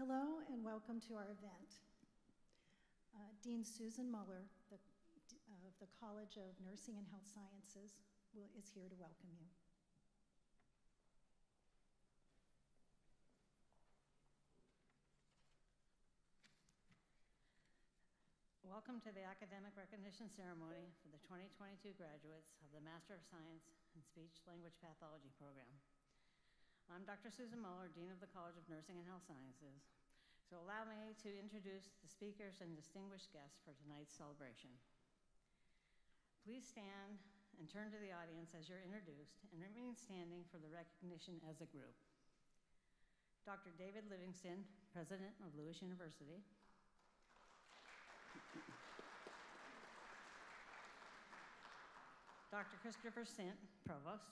Hello and welcome to our event. Dean Susan Muller of the College of Nursing and Health Sciences is here to welcome you. Welcome to the academic recognition ceremony for the 2022 graduates of the Master of Science in Speech Language Pathology program. I'm Dr. Susan Muller, Dean of the College of Nursing and Health Sciences. So allow me to introduce the speakers and distinguished guests for tonight's celebration. Please stand and turn to the audience as you're introduced and remain standing for the recognition as a group. Dr. David Livingston, President of Lewis University. Dr. Christopher Sint, Provost.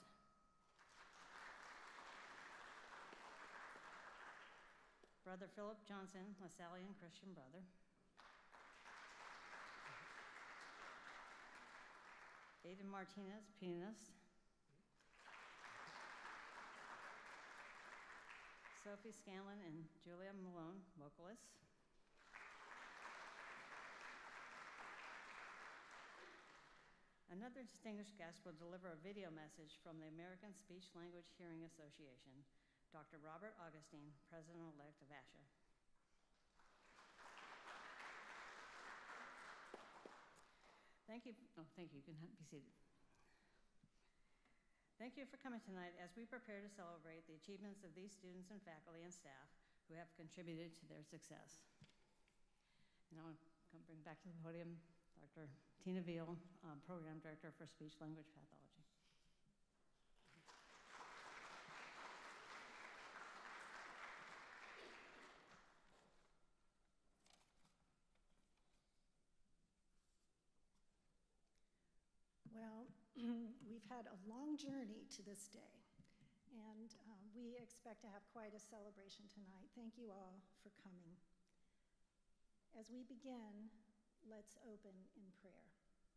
Brother Philip Johnson, Lasallian Christian brother. Aiden Martinez, pianist. Sophie Scanlon and Julia Malone, vocalists. Another distinguished guest will deliver a video message from the American Speech Language Hearing Association, Dr. Robert Augustine, President-elect of ASHA. Thank you. Oh, thank you. You can be seated. Thank you for coming tonight as we prepare to celebrate the achievements of these students and faculty and staff who have contributed to their success. And I'll come bring back to the podium Dr. Tina Veal, Program Director for Speech Language Pathology. Well, we've had a long journey to this day, and we expect to have quite a celebration tonight. Thank you all for coming. As we begin, let's open in prayer.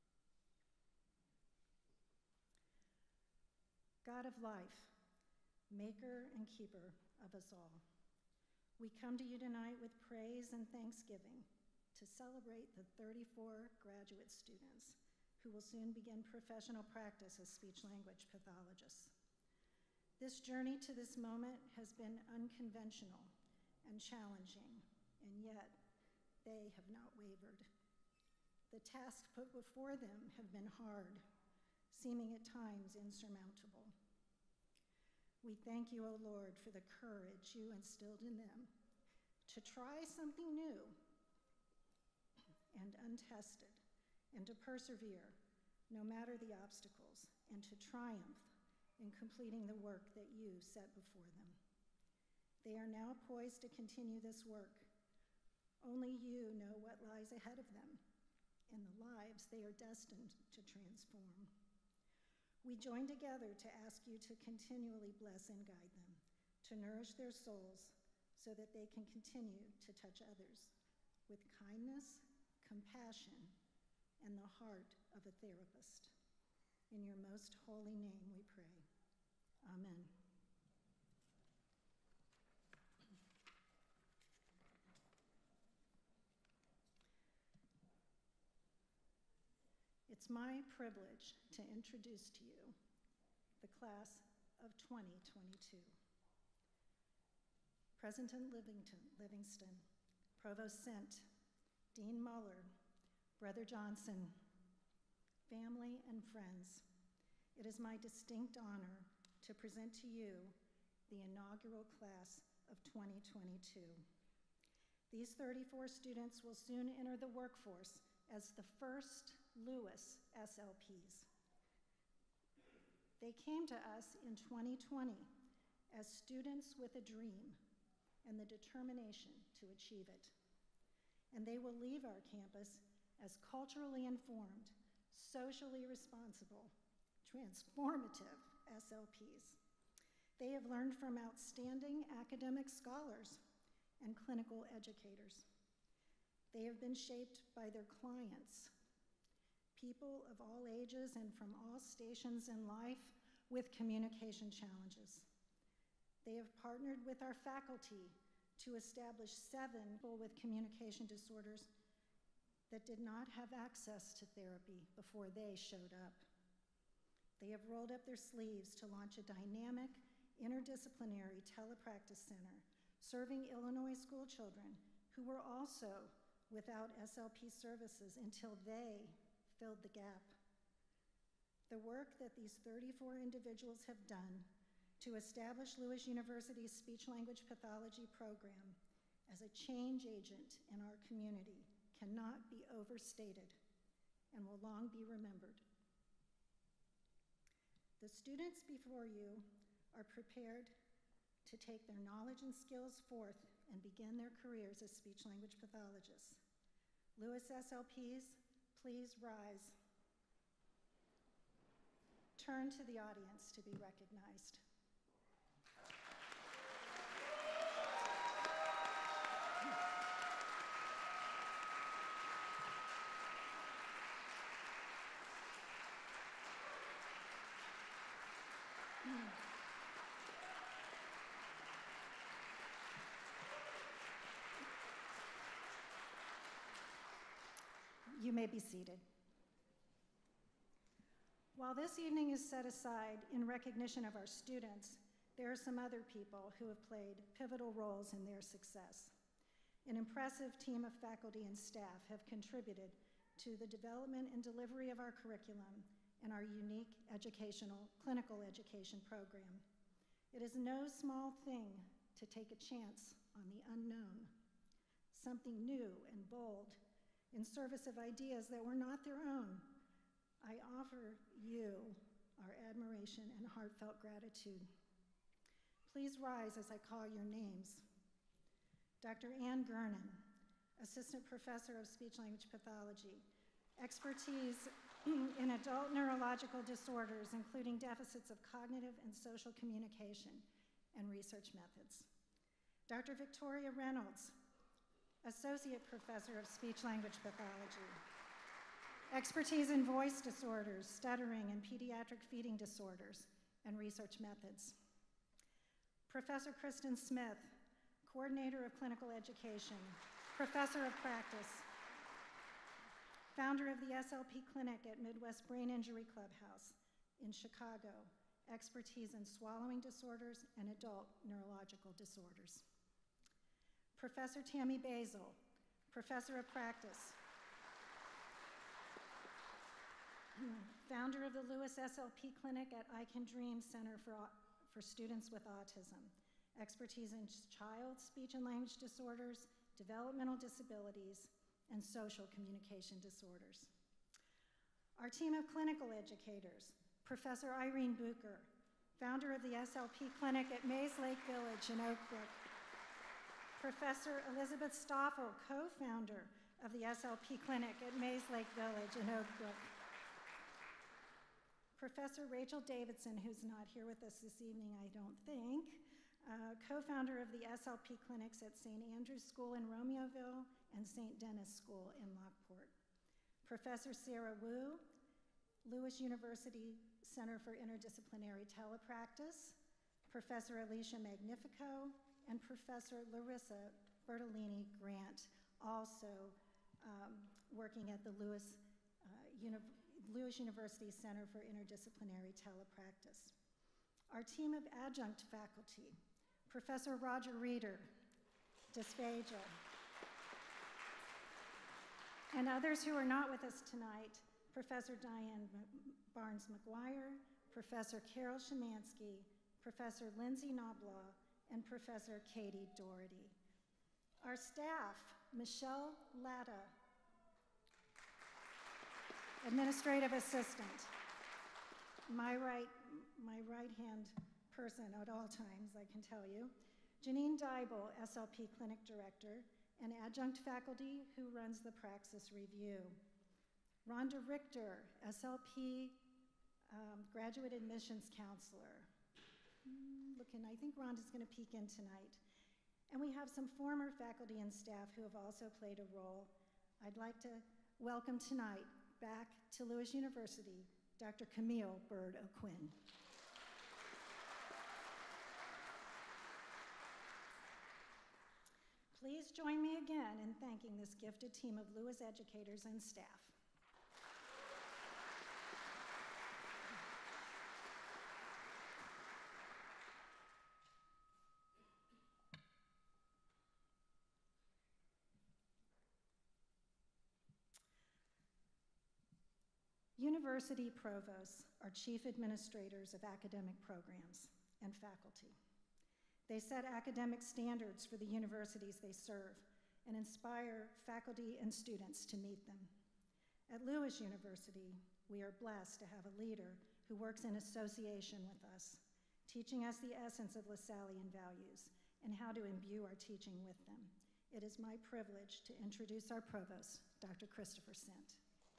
God of life, maker and keeper of us all, we come to you tonight with praise and thanksgiving to celebrate the 34 graduate students who will soon begin professional practice as speech-language pathologists. This journey to this moment has been unconventional and challenging, and yet they have not wavered. The tasks put before them have been hard, seeming at times insurmountable. We thank you, O Lord, for the courage you instilled in them to try something new and untested, and to persevere no matter the obstacles, and to triumph in completing the work that you set before them. They are now poised to continue this work. Only you know what lies ahead of them and the lives they are destined to transform. We join together to ask you to continually bless and guide them, to nourish their souls so that they can continue to touch others with kindness, compassion, and the heart of a therapist. In your most holy name we pray. Amen. It's my privilege to introduce to you the class of 2022. President Livingston, Provost Sint, Dean Muller, Brother Johnson, family and friends, it is my distinct honor to present to you the inaugural class of 2022. These 34 students will soon enter the workforce as the first Lewis SLPs. They came to us in 2020 as students with a dream and the determination to achieve it. And they will leave our campus as culturally informed, socially responsible, transformative SLPs. They have learned from outstanding academic scholars and clinical educators. They have been shaped by their clients, people of all ages and from all stations in life with communication challenges. They have partnered with our faculty to establish 7 people with communication disorders that did not have access to therapy before they showed up. They have rolled up their sleeves to launch a dynamic, interdisciplinary telepractice center serving Illinois school children who were also without SLP services until they filled the gap. The work that these 34 individuals have done to establish Lewis University's speech-language pathology program as a change agent in our community cannot be overstated and will long be remembered. The students before you are prepared to take their knowledge and skills forth and begin their careers as speech-language pathologists. Lewis SLPs, please rise. Turn to the audience to be recognized. You may be seated. While this evening is set aside in recognition of our students, there are some other people who have played pivotal roles in their success. An impressive team of faculty and staff have contributed to the development and delivery of our curriculum and our unique clinical education program. It is no small thing to take a chance on the unknown, something new and bold, in service of ideas that were not their own. I offer you our admiration and heartfelt gratitude. Please rise as I call your names. Dr. Ann Gernon, Assistant Professor of Speech-Language Pathology, expertise in adult neurological disorders, including deficits of cognitive and social communication and research methods. Dr. Victoria Reynolds, Associate Professor of Speech-Language Pathology, expertise in voice disorders, stuttering, and pediatric feeding disorders, and research methods. Professor Kristen Smith, Coordinator of Clinical Education, Professor of Practice, founder of the SLP Clinic at Midwest Brain Injury Clubhouse in Chicago, expertise in swallowing disorders and adult neurological disorders. Professor Tammy Basil, Professor of Practice, founder of the Lewis SLP Clinic at I Can Dream Center for Students with Autism, expertise in child speech and language disorders, developmental disabilities, and social communication disorders. Our team of clinical educators, Professor Irene Bucher, founder of the SLP Clinic at Mays Lake Village in Oak Brook, Professor Elizabeth Stoffel, co-founder of the SLP Clinic at Mays Lake Village in Oak Brook, Professor Rachel Davidson, who's not here with us this evening, I don't think, co-founder of the SLP clinics at St. Andrew's School in Romeoville and St. Denis School in Lockport. Professor Sarah Wu, Lewis University Center for Interdisciplinary Telepractice, Professor Alicia Magnifico, and Professor Larissa Bertolini Grant, also working at the Lewis University Center for Interdisciplinary Telepractice. Our team of adjunct faculty, Professor Roger Reeder, dysphagia, and others who are not with us tonight, Professor Diane Barnes-McGuire, Professor Carol Szymanski, Professor Lindsay Knoblaw, and Professor Katie Doherty. Our staff, Michelle Latta, Administrative Assistant, my right-hand person at all times, I can tell you, Janine Dybel, SLP Clinic Director, and adjunct faculty who runs the Praxis Review. Rhonda Richter, SLP Graduate Admissions Counselor. I think Rhonda's going to peek in tonight. And we have some former faculty and staff who have also played a role. I'd like to welcome tonight back to Lewis University, Dr. Camille Bird O'Quinn. Please join me again in thanking this gifted team of Lewis educators and staff. University provosts are chief administrators of academic programs and faculty. They set academic standards for the universities they serve and inspire faculty and students to meet them. At Lewis University, we are blessed to have a leader who works in association with us, teaching us the essence of Lasallian values and how to imbue our teaching with them. It is my privilege to introduce our provost, Dr. Christopher Sint.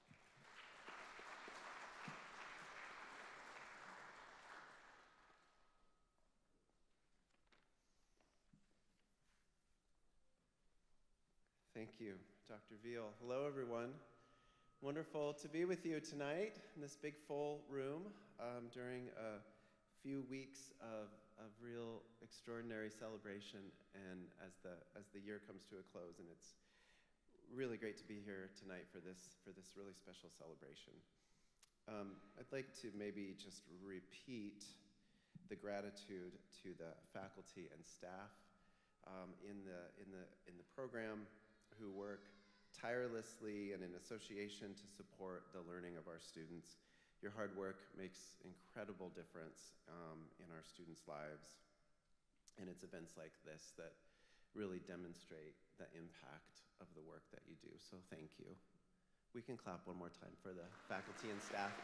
Thank you, Dr. Veal. Hello, everyone. Wonderful to be with you tonight in this big full room during a few weeks of real extraordinary celebration, and as the year comes to a close, and it's really great to be here tonight for this really special celebration. I'd like to maybe just repeat the gratitude to the faculty and staff in the program, who work tirelessly and in association to support the learning of our students. Your hard work makes incredible difference in our students' lives, and it's events like this that really demonstrate the impact of the work that you do, so thank you. We can clap one more time for the faculty and staff.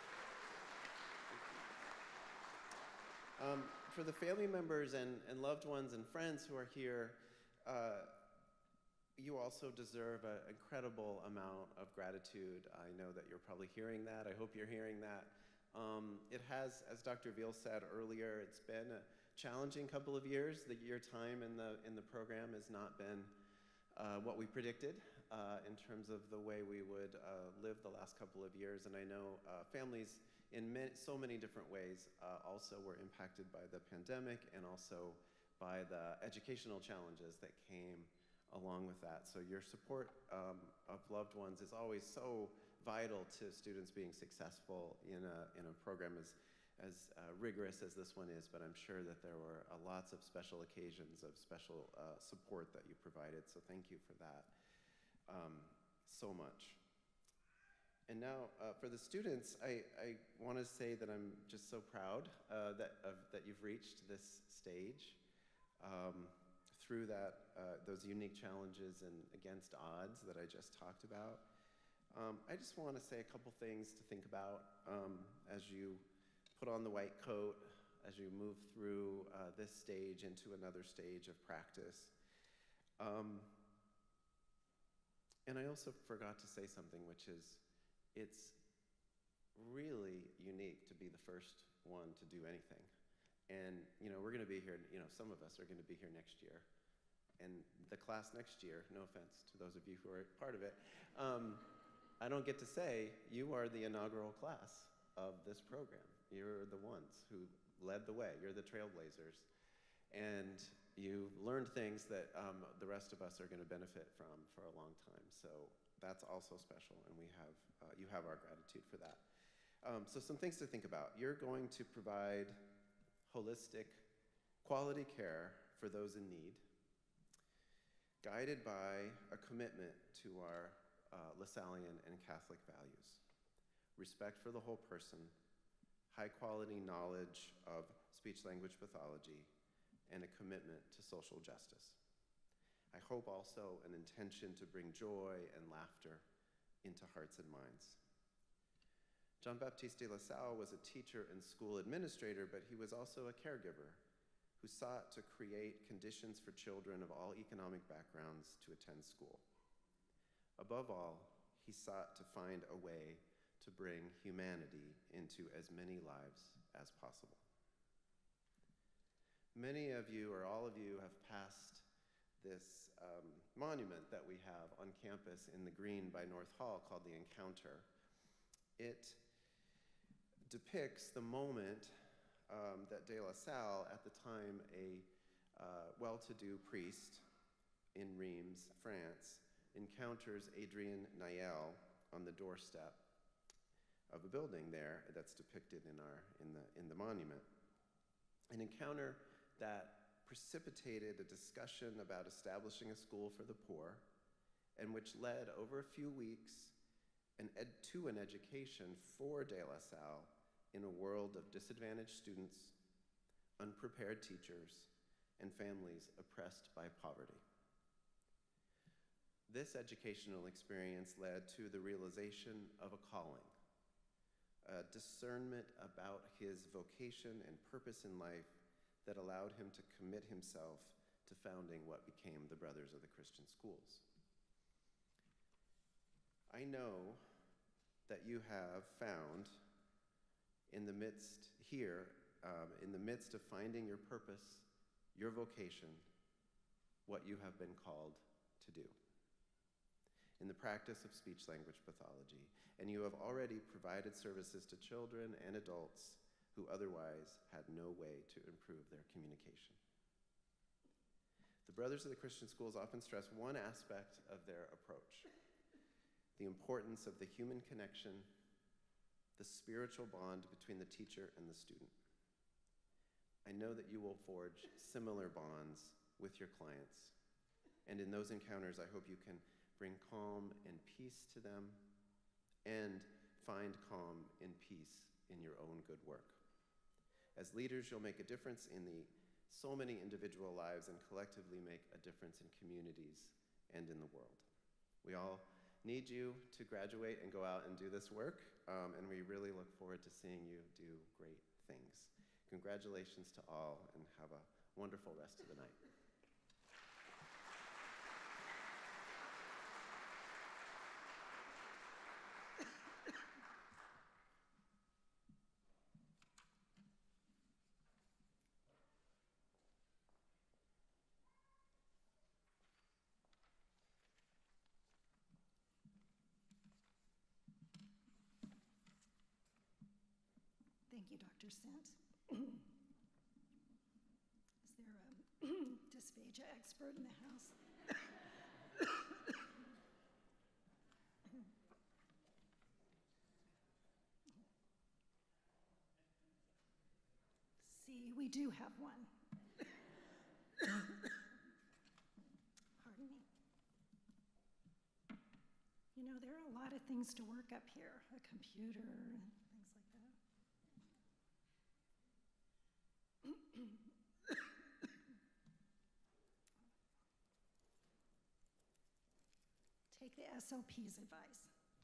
For the family members and loved ones and friends who are here, you also deserve an incredible amount of gratitude. I know that you're probably hearing that. I hope you're hearing that. It has, as Dr. Veal said earlier, it's been a challenging couple of years. Your time in the program has not been what we predicted in terms of the way we would live the last couple of years. And I know families in so many different ways also were impacted by the pandemic and also by the educational challenges that came along with that. So your support of loved ones is always so vital to students being successful in a program as rigorous as this one is, but I'm sure that there were lots of special occasions of special support that you provided, so thank you for that so much. And now for the students, I want to say that I'm just so proud that you've reached this stage. Through those unique challenges and against odds that I just talked about. I just want to say a couple things to think about as you put on the white coat, as you move through this stage into another stage of practice. And I also forgot to say something, which is it's really unique to be the first one to do anything. And we're going to be here, some of us are going to be here next year. And the class next year, no offense to those of you who are part of it, I don't get to say you are the inaugural class of this program. You're the ones who led the way. You're the trailblazers. And you learned things that the rest of us are going to benefit from for a long time. So that's also special, and you have our gratitude for that. So some things to think about. You're going to provide holistic, quality care for those in need, guided by a commitment to our Lasallian and Catholic values. Respect for the whole person, high quality knowledge of speech-language pathology, and a commitment to social justice. I hope also an intention to bring joy and laughter into hearts and minds. Jean-Baptiste de La Salle was a teacher and school administrator, but he was also a caregiver who sought to create conditions for children of all economic backgrounds to attend school. Above all, he sought to find a way to bring humanity into as many lives as possible. Many of you, or all of you, have passed this monument that we have on campus in the green by North Hall called the Encounter. It depicts the moment that De La Salle, at the time a well-to-do priest in Reims, France, encounters Adrienne Niel on the doorstep of a building there that's depicted in the monument. An encounter that precipitated a discussion about establishing a school for the poor, and which led over a few weeks to an education for De La Salle in a world of disadvantaged students, unprepared teachers, and families oppressed by poverty. This educational experience led to the realization of a calling, a discernment about his vocation and purpose in life that allowed him to commit himself to founding what became the Brothers of the Christian Schools. I know that you have found in the midst of finding your purpose, your vocation, what you have been called to do in the practice of speech-language pathology, and you have already provided services to children and adults who otherwise had no way to improve their communication. The Brothers of the Christian Schools often stress one aspect of their approach: the importance of the human connection, the spiritual bond between the teacher and the student. I know that you will forge similar bonds with your clients, and in those encounters, I hope you can bring calm and peace to them, and find calm and peace in your own good work. As leaders, you'll make a difference in so many individual lives and collectively make a difference in communities and in the world. We all need you to graduate and go out and do this work, and we really look forward to seeing you do great things. Congratulations to all, and have a wonderful rest of the night. Thank you, Dr. Sant. Is there a dysphagia expert in the house? See, we do have one. Pardon me. You know, there are a lot of things to work up here, a computer and things like that. Take the SLP's advice.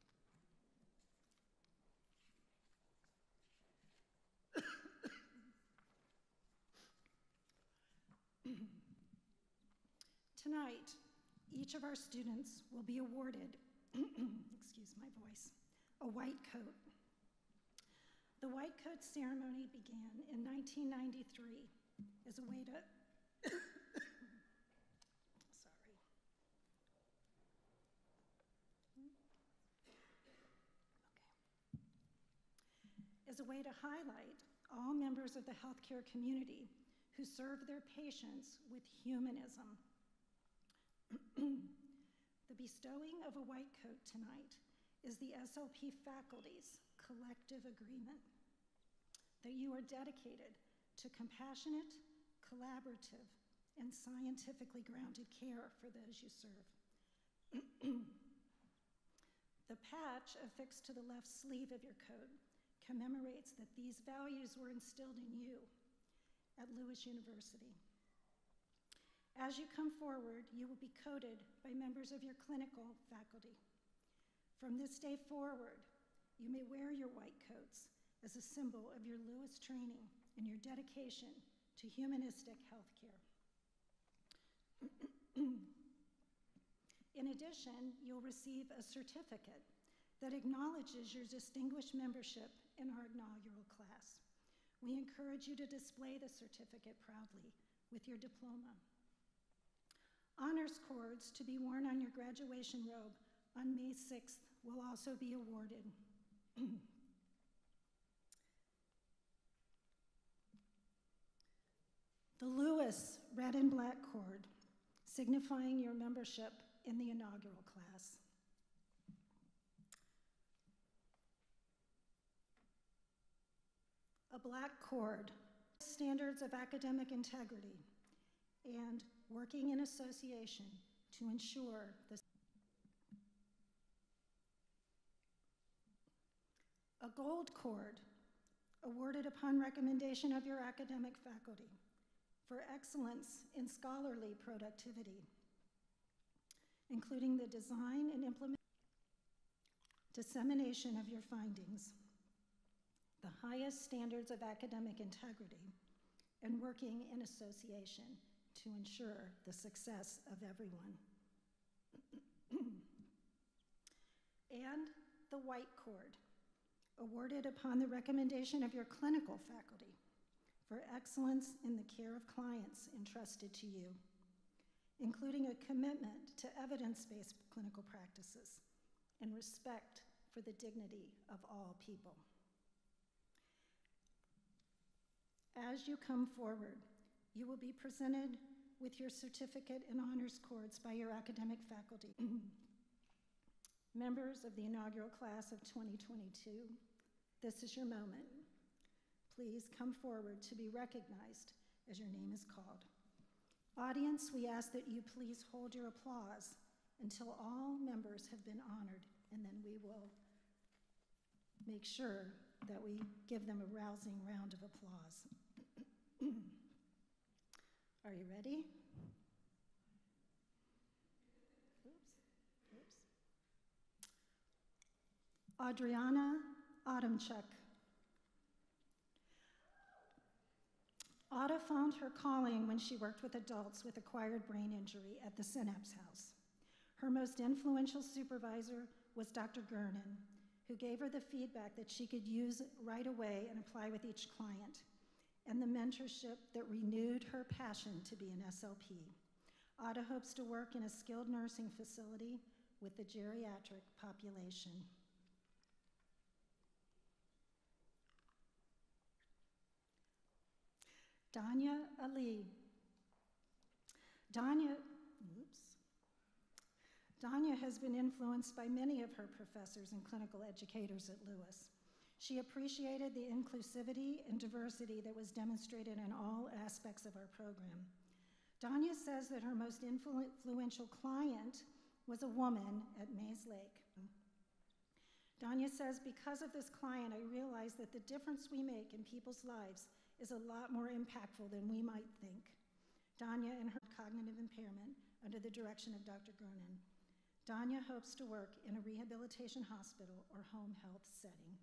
Tonight, each of our students will be awarded, excuse my voice, a white coat. The white coat ceremony began in 1993 as a way to, sorry. Okay. As a way to highlight all members of the healthcare community who serve their patients with humanism. The bestowing of a white coat tonight is the SLP faculty's collective agreement that you are dedicated to compassionate, collaborative, and scientifically grounded care for those you serve. The patch affixed to the left sleeve of your coat commemorates that these values were instilled in you at Lewis University. As you come forward, you will be coated by members of your clinical faculty. From this day forward, you may wear your white coats as a symbol of your Lewis training and your dedication to humanistic healthcare. In addition, you'll receive a certificate that acknowledges your distinguished membership in our inaugural class. We encourage you to display the certificate proudly with your diploma. Honors cords to be worn on your graduation robe on May 6th will also be awarded. The Lewis red and black cord signifying your membership in the inaugural class. A black cord, standards of academic integrity, and working in association to ensure the a gold cord, awarded upon recommendation of your academic faculty for excellence in scholarly productivity, including the design and dissemination of your findings, the highest standards of academic integrity, and working in association to ensure the success of everyone. And the white cord, awarded upon the recommendation of your clinical faculty for excellence in the care of clients entrusted to you, including a commitment to evidence-based clinical practices and respect for the dignity of all people. As you come forward, you will be presented with your certificate and honors cords by your academic faculty. Members of the inaugural class of 2022, this is your moment. Please come forward to be recognized as your name is called. Audience, we ask that you please hold your applause until all members have been honored, and then we will make sure that we give them a rousing round of applause. Are you ready? Oops. Adriana Adamchuk. Ada found her calling when she worked with adults with acquired brain injury at the Synapse House. Her most influential supervisor was Dr. Gernon, who gave her the feedback that she could use right away and apply with each client, and the mentorship that renewed her passion to be an SLP. Ada hopes to work in a skilled nursing facility with the geriatric population. Danya Ali. Danya has been influenced by many of her professors and clinical educators at Lewis. She appreciated the inclusivity and diversity that was demonstrated in all aspects of our program. Danya says that her most influential client was a woman at Mays Lake. Danya says, because of this client, I realized that the difference we make in people's lives is a lot more impactful than we might think. Danya and her cognitive impairment under the direction of Dr. Gernon. Danya hopes to work in a rehabilitation hospital or home health setting.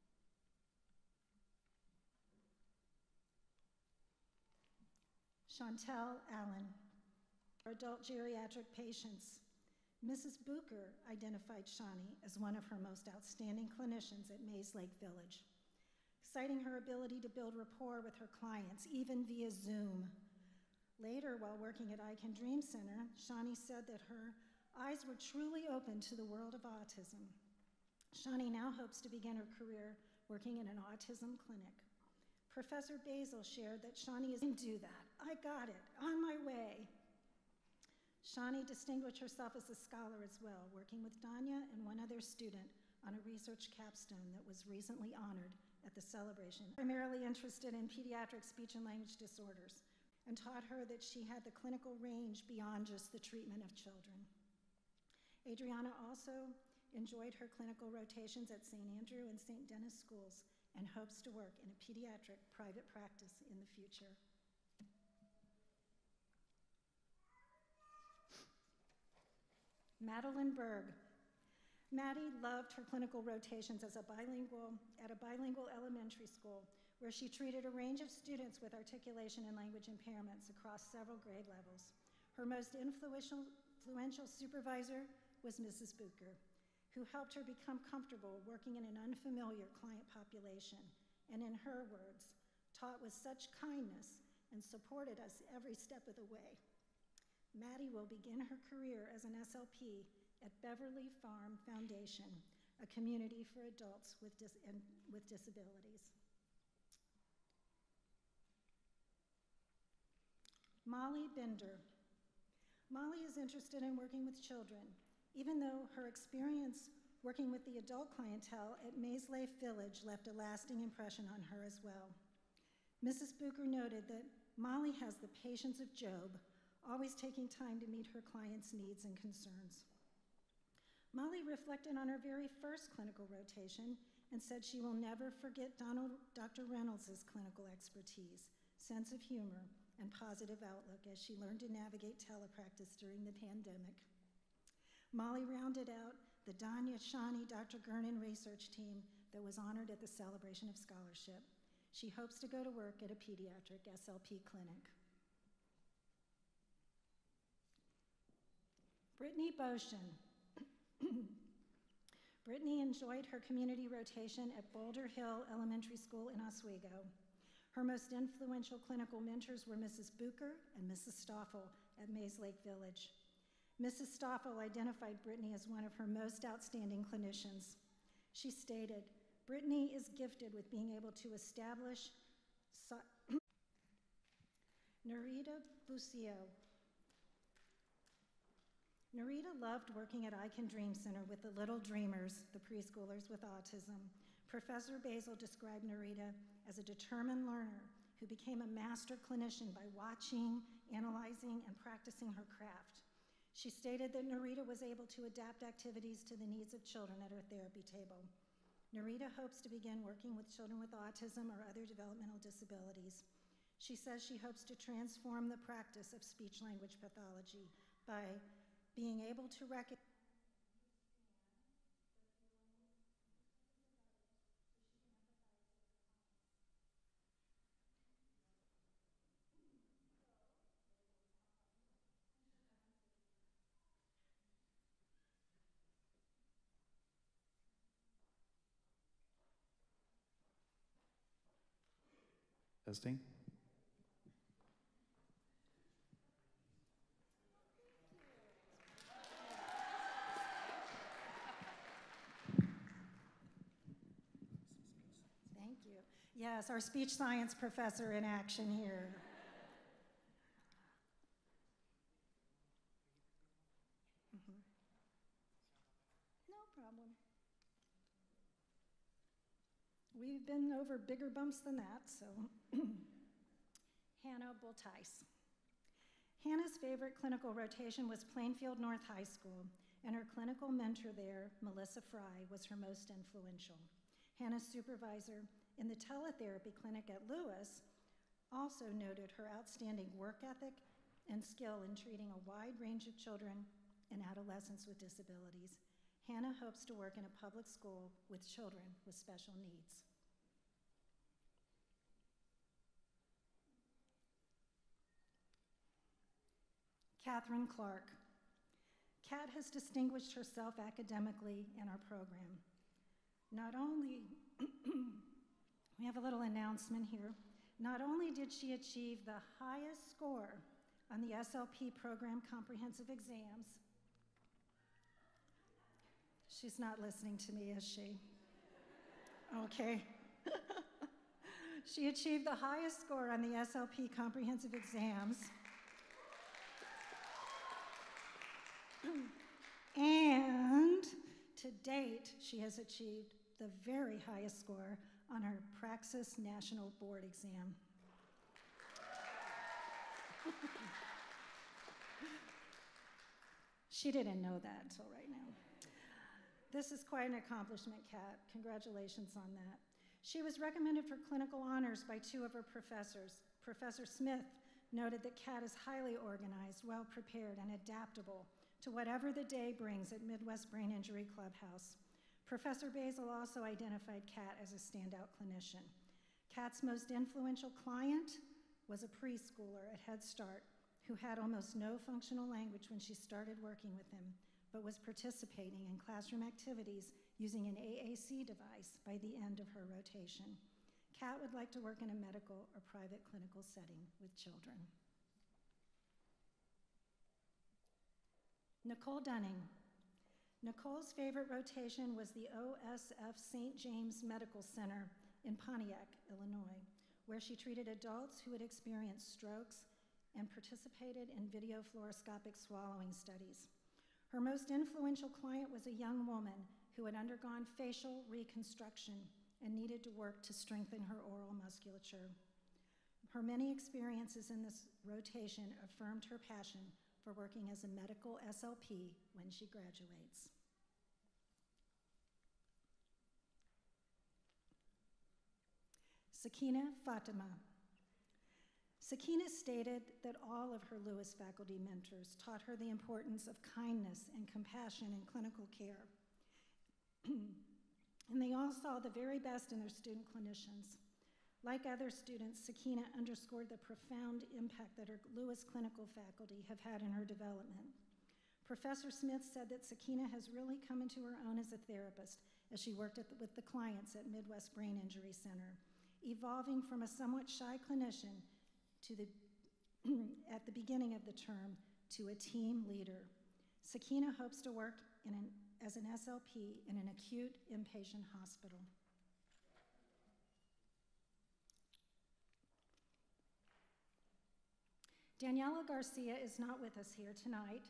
Chantel Allen. For adult geriatric patients, Mrs. Bucher identified Shani as one of her most outstanding clinicians at Mays Lake Village, citing her ability to build rapport with her clients, even via Zoom. Later, while working at Icahn Dream Center, Shani said that her eyes were truly open to the world of autism. Shani now hopes to begin her career working in an autism clinic. Professor Basil shared that Shani is do that. I got it, on my way. Shani distinguished herself as a scholar as well, working with Danya and one other student on a research capstone that was recently honored at the celebration. Primarily interested in pediatric speech and language disorders, and taught her that she had the clinical range beyond just the treatment of children. Adriana also enjoyed her clinical rotations at St. Andrew and St. Denis schools and hopes to work in a pediatric private practice in the future. Madeline Berg. Maddie loved her clinical rotations at a bilingual elementary school where she treated a range of students with articulation and language impairments across several grade levels. Her most influential supervisor was Mrs. Bucher, who helped her become comfortable working in an unfamiliar client population, and in her words, taught with such kindness and supported us every step of the way. Maddie will begin her career as an SLP at Beverly Farm Foundation, a community for adults with disabilities. Molly Bender. Molly is interested in working with children, even though her experience working with the adult clientele at Mays Life Village left a lasting impression on her as well. Mrs. Bucher noted that Molly has the patience of Job, always taking time to meet her clients' needs and concerns. Molly reflected on her very first clinical rotation and said she will never forget Dr. Reynolds' clinical expertise, sense of humor, and positive outlook as she learned to navigate telepractice during the pandemic. Molly rounded out the Danya Shani Dr. Gernon research team that was honored at the Celebration of Scholarship. She hopes to go to work at a pediatric SLP clinic. Brittany Boshin. Brittany enjoyed her community rotation at Boulder Hill Elementary School in Oswego. Her most influential clinical mentors were Mrs. Bucher and Mrs. Stoffel at Mays Lake Village. Mrs. Stoffel identified Brittany as one of her most outstanding clinicians. She stated, "Brittany is gifted with being able to establish Narita Bucio. Narita loved working at I Can Dream Center with the Little Dreamers, the preschoolers with autism. Professor Basil described Narita as a determined learner who became a master clinician by watching, analyzing, and practicing her craft. She stated that Narita was able to adapt activities to the needs of children at her therapy table. Narita hopes to begin working with children with autism or other developmental disabilities. She says she hopes to transform the practice of speech-language pathology by being able to recognize Testing. Thank you. Yes, our speech science professor in action here. No problem. We've been over bigger bumps than that, so. Hannah Bultice. Hannah's favorite clinical rotation was Plainfield North High School, and her clinical mentor there, Melissa Fry, was her most influential. Hannah's supervisor in the teletherapy clinic at Lewis also noted her outstanding work ethic and skill in treating a wide range of children and adolescents with disabilities. Hannah hopes to work in a public school with children with special needs. Catherine Clark. Kat has distinguished herself academically in our program. Not only, we have a little announcement here, not only did she achieve the highest score on the SLP program comprehensive exams, she's not listening to me, is she? Okay. She achieved the highest score on the SLP comprehensive exams. And to date, she has achieved the very highest score on her Praxis National Board exam. She didn't know that until right now. This is quite an accomplishment, Kat. Congratulations on that. She was recommended for clinical honors by two of her professors. Professor Smith noted that Kat is highly organized, well-prepared, and adaptable to whatever the day brings at Midwest Brain Injury Clubhouse. Professor Basil also identified Kat as a standout clinician. Kat's most influential client was a preschooler at Head Start who had almost no functional language when she started working with him, but was participating in classroom activities using an AAC device by the end of her rotation. Kat would like to work in a medical or private clinical setting with children. Nicole Dunning. Nicole's favorite rotation was the OSF St. James Medical Center in Pontiac, Illinois, where she treated adults who had experienced strokes and participated in video fluoroscopic swallowing studies. Her most influential client was a young woman who had undergone facial reconstruction and needed to work to strengthen her oral musculature. Her many experiences in this rotation affirmed her passion for working as a medical SLP when she graduates. Sakina Fatima. Sakina stated that all of her Lewis faculty mentors taught her the importance of kindness and compassion in clinical care. And they all saw the very best in their student clinicians. Like other students, Sakina underscored the profound impact that her Lewis clinical faculty have had in her development. Professor Smith said that Sakina has really come into her own as a therapist as she worked with the clients at Midwest Brain Injury Center, evolving from a somewhat shy clinician to at the beginning of the term to a team leader. Sakina hopes to work as an SLP in an acute inpatient hospital. Daniela Garcia is not with us here tonight.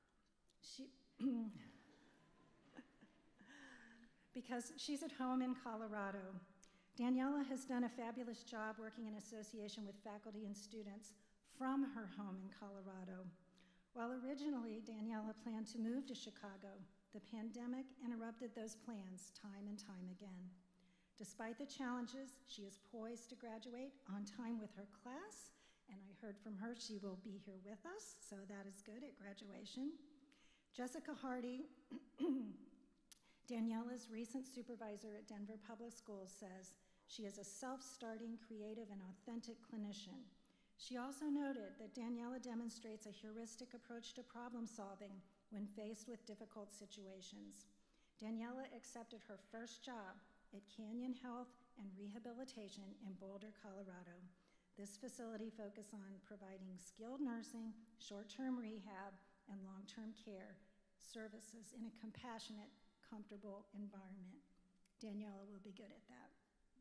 Because she's at home in Colorado. Daniela has done a fabulous job working in association with faculty and students from her home in Colorado. While originally Daniela planned to move to Chicago, the pandemic interrupted those plans time and time again. Despite the challenges, she is poised to graduate on time with her class, and I heard from her she will be here with us, so that is good at graduation. Jessica Hardy, Daniela's recent supervisor at Denver Public Schools, says she is a self-starting, creative, and authentic clinician. She also noted that Daniela demonstrates a heuristic approach to problem solving when faced with difficult situations. Daniela accepted her first job at Canyon Health and Rehabilitation in Boulder, Colorado. This facility focuses on providing skilled nursing, short-term rehab, and long-term care services in a compassionate, comfortable environment. Daniela will be good at that.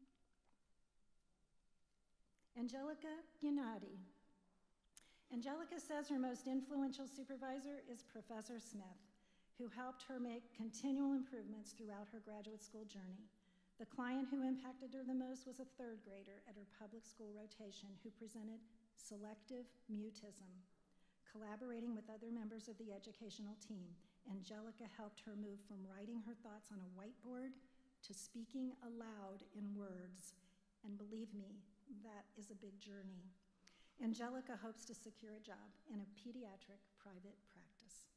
Angelica Gennady. Angelica says her most influential supervisor is Professor Smith, who helped her make continual improvements throughout her graduate school journey. The client who impacted her the most was a third grader at her public school rotation who presented selective mutism. Collaborating with other members of the educational team, Angelica helped her move from writing her thoughts on a whiteboard to speaking aloud in words. And believe me, that is a big journey. Angelica hopes to secure a job in a pediatric private practice.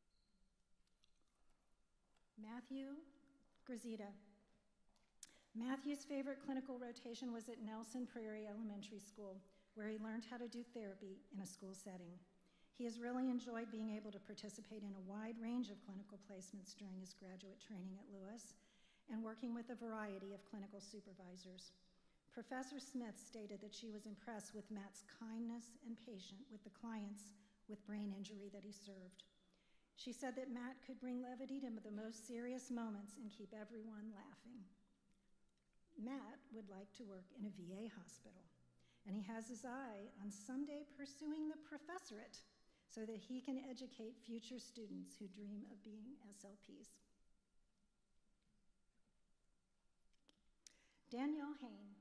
Matthew Grazita. Matthew's favorite clinical rotation was at Nelson Prairie Elementary School, where he learned how to do therapy in a school setting. He has really enjoyed being able to participate in a wide range of clinical placements during his graduate training at Lewis and working with a variety of clinical supervisors. Professor Smith stated that she was impressed with Matt's kindness and patience with the clients with brain injury that he served. She said that Matt could bring levity to the most serious moments and keep everyone laughing. Matt would like to work in a VA hospital, and he has his eye on someday pursuing the professorate so that he can educate future students who dream of being SLPs. Danielle Hain.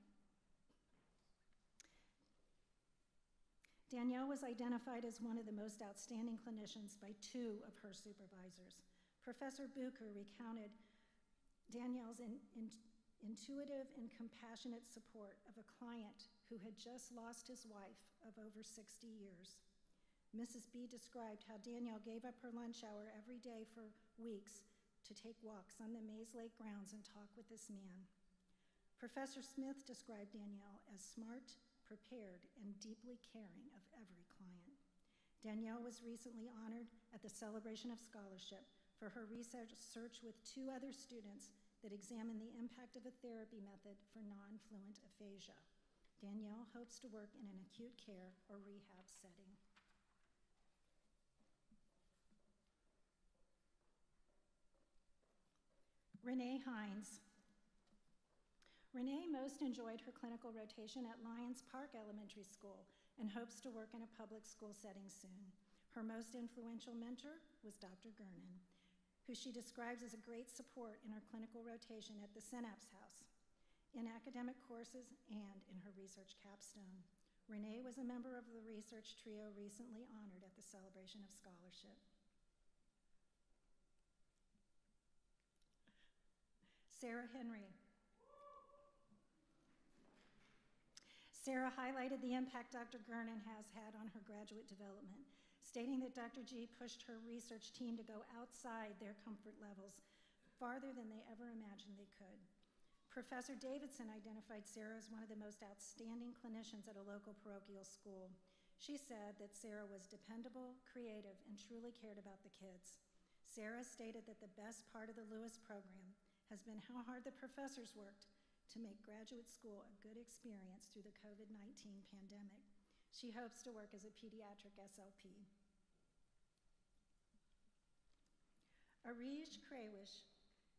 Danielle was identified as one of the most outstanding clinicians by two of her supervisors. Professor Bucher recounted Danielle's intuitive and compassionate support of a client who had just lost his wife of over 60 years. Mrs. B described how Danielle gave up her lunch hour every day for weeks to take walks on the Mays Lake grounds and talk with this man. Professor Smith described Danielle as smart, prepared, and deeply caring of every client. Danielle was recently honored at the Celebration of Scholarship for her research with two other students that examined the impact of a therapy method for non-fluent aphasia. Danielle hopes to work in an acute care or rehab setting. Renee Hines. Renee most enjoyed her clinical rotation at Lyons Park Elementary School and hopes to work in a public school setting soon. Her most influential mentor was Dr. Gernon, who she describes as a great support in her clinical rotation at the Synapse House, in academic courses, and in her research capstone. Renee was a member of the research trio recently honored at the Celebration of Scholarship. Sarah Henry. Sarah highlighted the impact Dr. Gernon has had on her graduate development, stating that Dr. G pushed her research team to go outside their comfort levels, farther than they ever imagined they could. Professor Davidson identified Sarah as one of the most outstanding clinicians at a local parochial school. She said that Sarah was dependable, creative, and truly cared about the kids. Sarah stated that the best part of the Lewis program has been how hard the professors worked to make graduate school a good experience through the COVID-19 pandemic. She hopes to work as a pediatric SLP. Arij Krawish.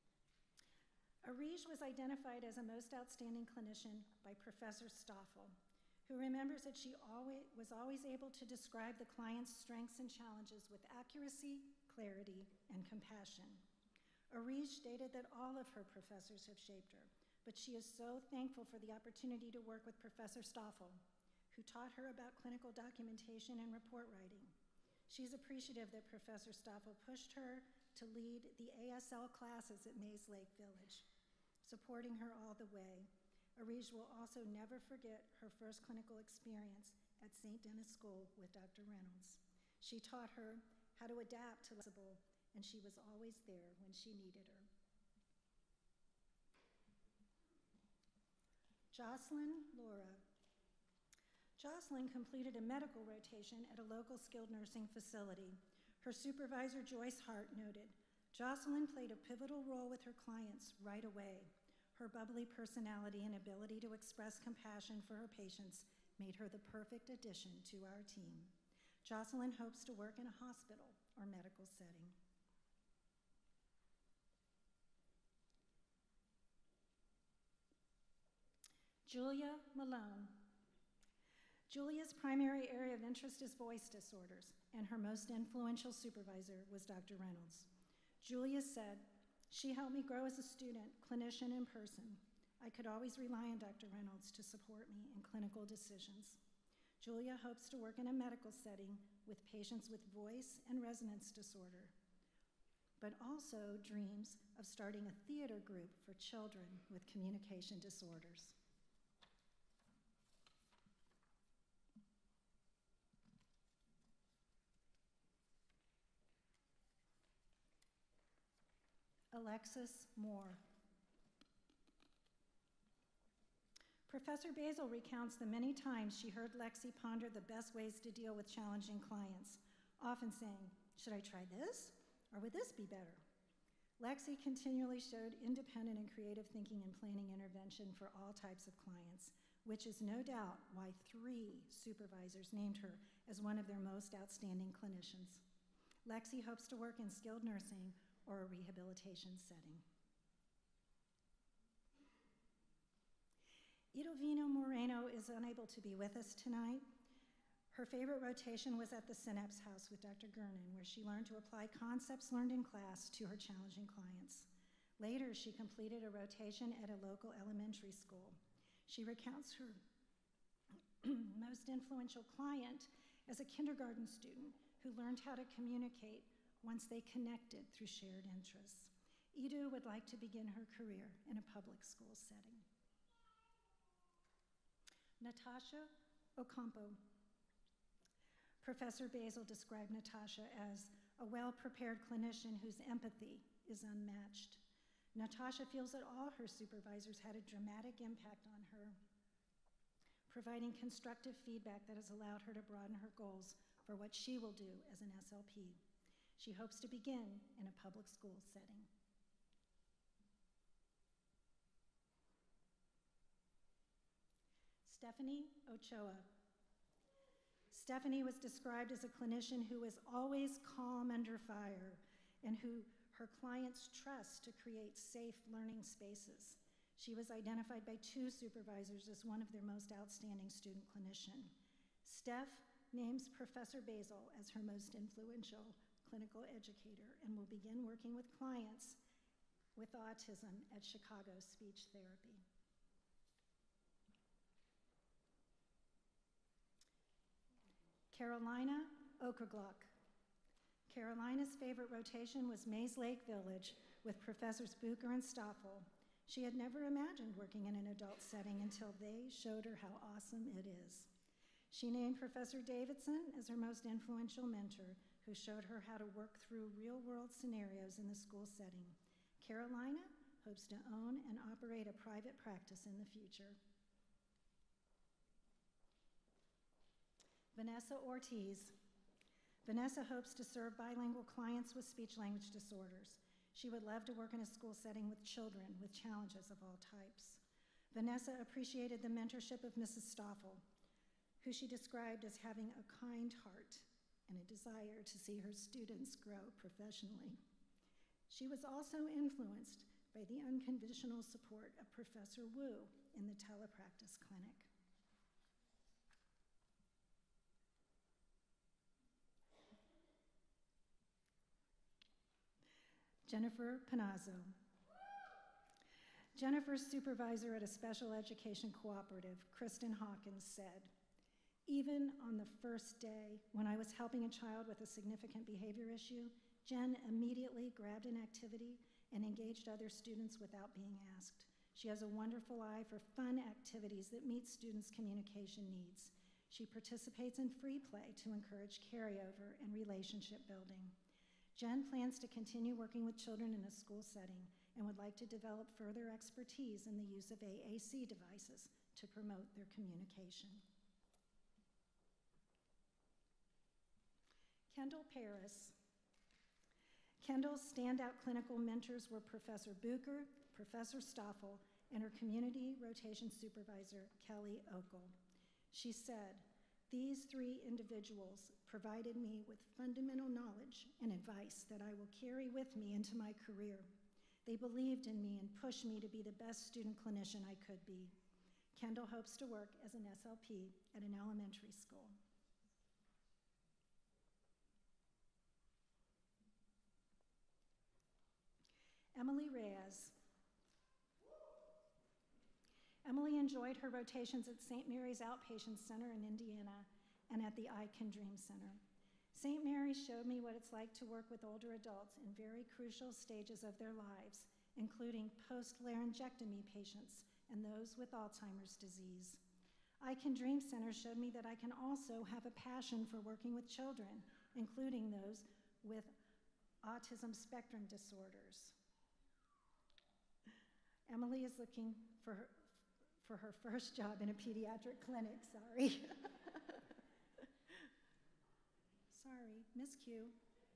Arij was identified as a most outstanding clinician by Professor Stoffel, who remembers that she was always able to describe the client's strengths and challenges with accuracy, clarity, and compassion. Arij stated that all of her professors have shaped her, but she is so thankful for the opportunity to work with Professor Stoffel, who taught her about clinical documentation and report writing. She's appreciative that Professor Stoffel pushed her to lead the ASL classes at Mays Lake Village, supporting her all the way. Arij will also never forget her first clinical experience at St. Denis School with Dr. Reynolds. She taught her how to adapt to flexible, and she was always there when she needed her. Jocelyn Laura. Jocelyn completed a medical rotation at a local skilled nursing facility. Her supervisor, Joyce Hart, noted, Jocelyn played a pivotal role with her clients right away. Her bubbly personality and ability to express compassion for her patients made her the perfect addition to our team. Jocelyn hopes to work in a hospital or medical setting. Julia Malone. Julia's primary area of interest is voice disorders, and her most influential supervisor was Dr. Reynolds. Julia said, "She helped me grow as a student, clinician, and person. I could always rely on Dr. Reynolds to support me in clinical decisions." Julia hopes to work in a medical setting with patients with voice and resonance disorder, but also dreams of starting a theater group for children with communication disorders. Alexis Moore. Professor Basil recounts the many times she heard Lexi ponder the best ways to deal with challenging clients, often saying, "Should I try this? Or would this be better?" Lexi continually showed independent and creative thinking and planning intervention for all types of clients, which is no doubt why 3 supervisors named her as one of their most outstanding clinicians. Lexi hopes to work in skilled nursing or a rehabilitation setting. Idovino Moreno is unable to be with us tonight. Her favorite rotation was at the Synapse House with Dr. Gernon, where she learned to apply concepts learned in class to her challenging clients. Later, she completed a rotation at a local elementary school. She recounts her most influential client as a kindergarten student who learned how to communicate once they connected through shared interests. Idu would like to begin her career in a public school setting. Natasha Ocampo. Professor Basil described Natasha as a well-prepared clinician whose empathy is unmatched. Natasha feels that all her supervisors had a dramatic impact on her, providing constructive feedback that has allowed her to broaden her goals for what she will do as an SLP. She hopes to begin in a public school setting. Stephanie Ochoa. Stephanie was described as a clinician who was always calm under fire and who her clients trust to create safe learning spaces. She was identified by 2 supervisors as one of their most outstanding student clinician. Steph names Professor Basil as her most influential clinical educator and will begin working with clients with autism at Chicago Speech Therapy. Carolina Okergluck. Carolina's favorite rotation was Mays Lake Village with Professors Bucher and Stoffel. She had never imagined working in an adult setting until they showed her how awesome it is. She named Professor Davidson as her most influential mentor, who showed her how to work through real-world scenarios in the school setting. Carolina hopes to own and operate a private practice in the future. Vanessa Ortiz. Vanessa hopes to serve bilingual clients with speech-language disorders. She would love to work in a school setting with children with challenges of all types. Vanessa appreciated the mentorship of Mrs. Stoffel, who she described as having a kind heart and a desire to see her students grow professionally. She was also influenced by the unconditional support of Professor Wu in the telepractice clinic. Jennifer Panazzo. Jennifer's supervisor at a special education cooperative, Kristen Hawkins, said, "Even on the first day, when I was helping a child with a significant behavior issue, Jen immediately grabbed an activity and engaged other students without being asked. She has a wonderful eye for fun activities that meet students' communication needs. She participates in free play to encourage carryover and relationship building. Jen plans to continue working with children in a school setting and would like to develop further expertise in the use of AAC devices to promote their communication." Kendall Paris. Kendall's standout clinical mentors were Professor Bucher, Professor Stoffel, and her community rotation supervisor, Kelly Okel. She said, "These three individuals provided me with fundamental knowledge and advice that I will carry with me into my career. They believed in me and pushed me to be the best student clinician I could be." Kendall hopes to work as an SLP at an elementary school. Emily Reyes. Emily enjoyed her rotations at St. Mary's Outpatient Center in Indiana and at the I Can Dream Center. St. Mary's showed me what it's like to work with older adults in very crucial stages of their lives, including post-laryngectomy patients and those with Alzheimer's disease. I Can Dream Center showed me that I can also have a passion for working with children, including those with autism spectrum disorders. Emily is looking for her first job in a pediatric clinic, sorry. Sorry, miscue.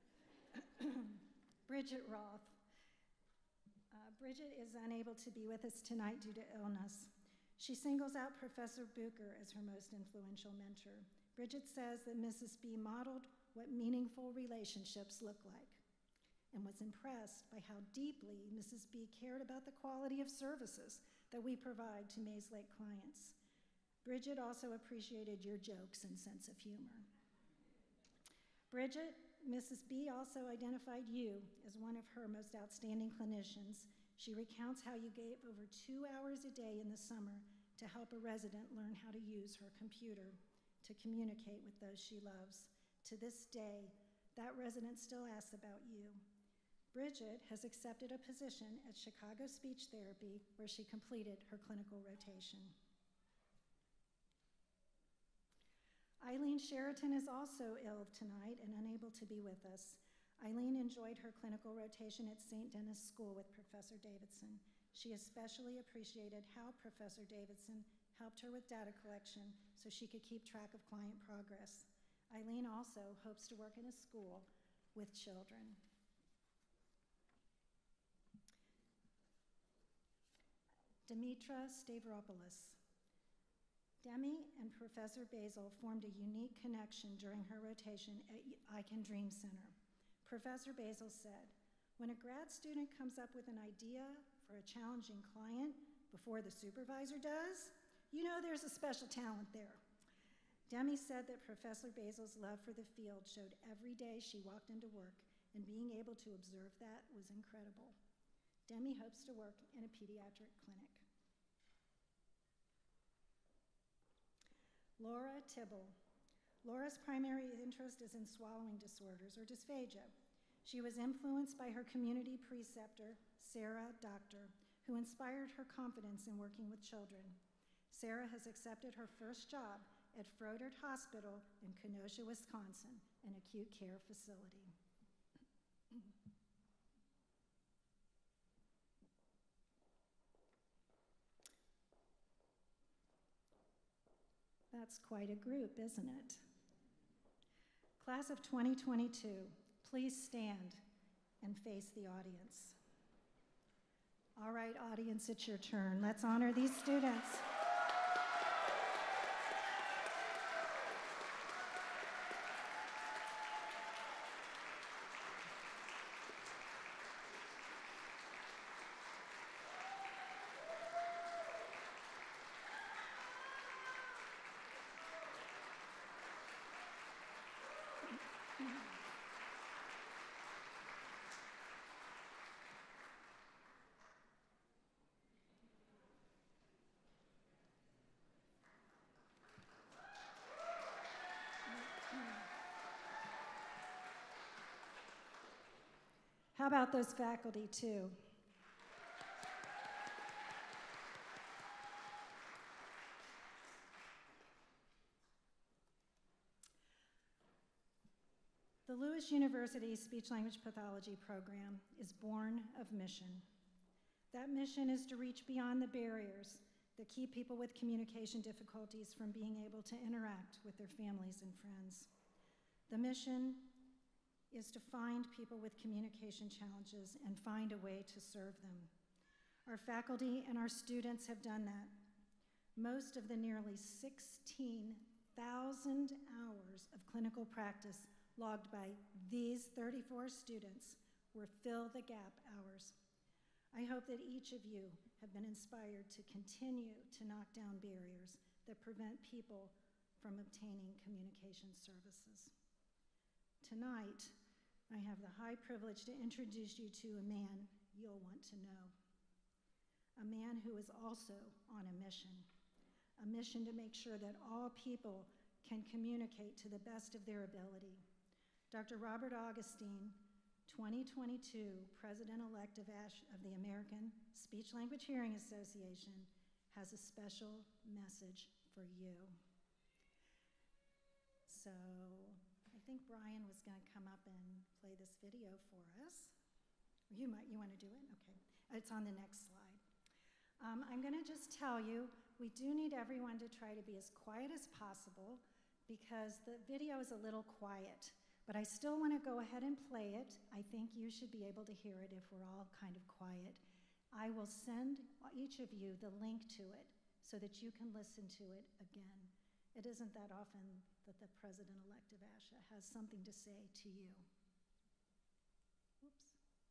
Bridget Roth. Bridget is unable to be with us tonight due to illness. She singles out Professor Bucher as her most influential mentor. Bridget says that Mrs. B modeled what meaningful relationships look like and was impressed by how deeply Mrs. B cared about the quality of services that we provide to Mays Lake clients. Bridget also appreciated your jokes and sense of humor. Bridget, Mrs. B also identified you as one of her most outstanding clinicians. She recounts how you gave over 2 hours a day in the summer to help a resident learn how to use her computer to communicate with those she loves. To this day, that resident still asks about you. Bridget has accepted a position at Chicago Speech Therapy, where she completed her clinical rotation. Eileen Sheraton is also ill tonight and unable to be with us. Eileen enjoyed her clinical rotation at St. Denis School with Professor Davidson. She especially appreciated how Professor Davidson helped her with data collection so she could keep track of client progress. Eileen also hopes to work in a school with children. Dimitra Stavropoulos. Demi and Professor Basil formed a unique connection during her rotation at I Can Dream Center. Professor Basil said, "When a grad student comes up with an idea for a challenging client before the supervisor does, you know there's a special talent there. Demi said that Professor Basil's love for the field showed every day she walked into work, and being able to observe that was incredible. Demi hopes to work in a pediatric clinic. Laura Tibble. Laura's primary interest is in swallowing disorders, or dysphagia. She was influenced by her community preceptor, Sarah Doctor, who inspired her confidence in working with children. Sarah has accepted her first job at Froedtert Hospital in Kenosha, Wisconsin, an acute care facility. That's quite a group, isn't it? Class of 2022, please stand and face the audience. All right, audience, it's your turn. Let's honor these students. How about those faculty, too? The Lewis University Speech-Language Pathology program is born of mission. That mission is to reach beyond the barriers that keep people with communication difficulties from being able to interact with their families and friends. The mission is to find people with communication challenges and find a way to serve them. Our faculty and our students have done that. Most of the nearly 16,000 hours of clinical practice logged by these 34 students were fill the gap hours. I hope that each of you have been inspired to continue to knock down barriers that prevent people from obtaining communication services. Tonight, I have the high privilege to introduce you to a man you'll want to know. A man who is also on a mission to make sure that all people can communicate to the best of their ability. Dr. Robert Augustine, 2022 President-elect of the American Speech-Language Hearing Association, has a special message for you. So, I think Brian was going to come up and play this video for us. You want to do it? Okay. It's on the next slide. I'm going to just tell you, we do need everyone to try to be as quiet as possible because the video is a little quiet, but I still want to go ahead and play it. I think you should be able to hear it if we're all kind of quiet. I will send each of you the link to it so that you can listen to it again. It isn't that often that the President-elect of ASHA has something to say to you. Oops.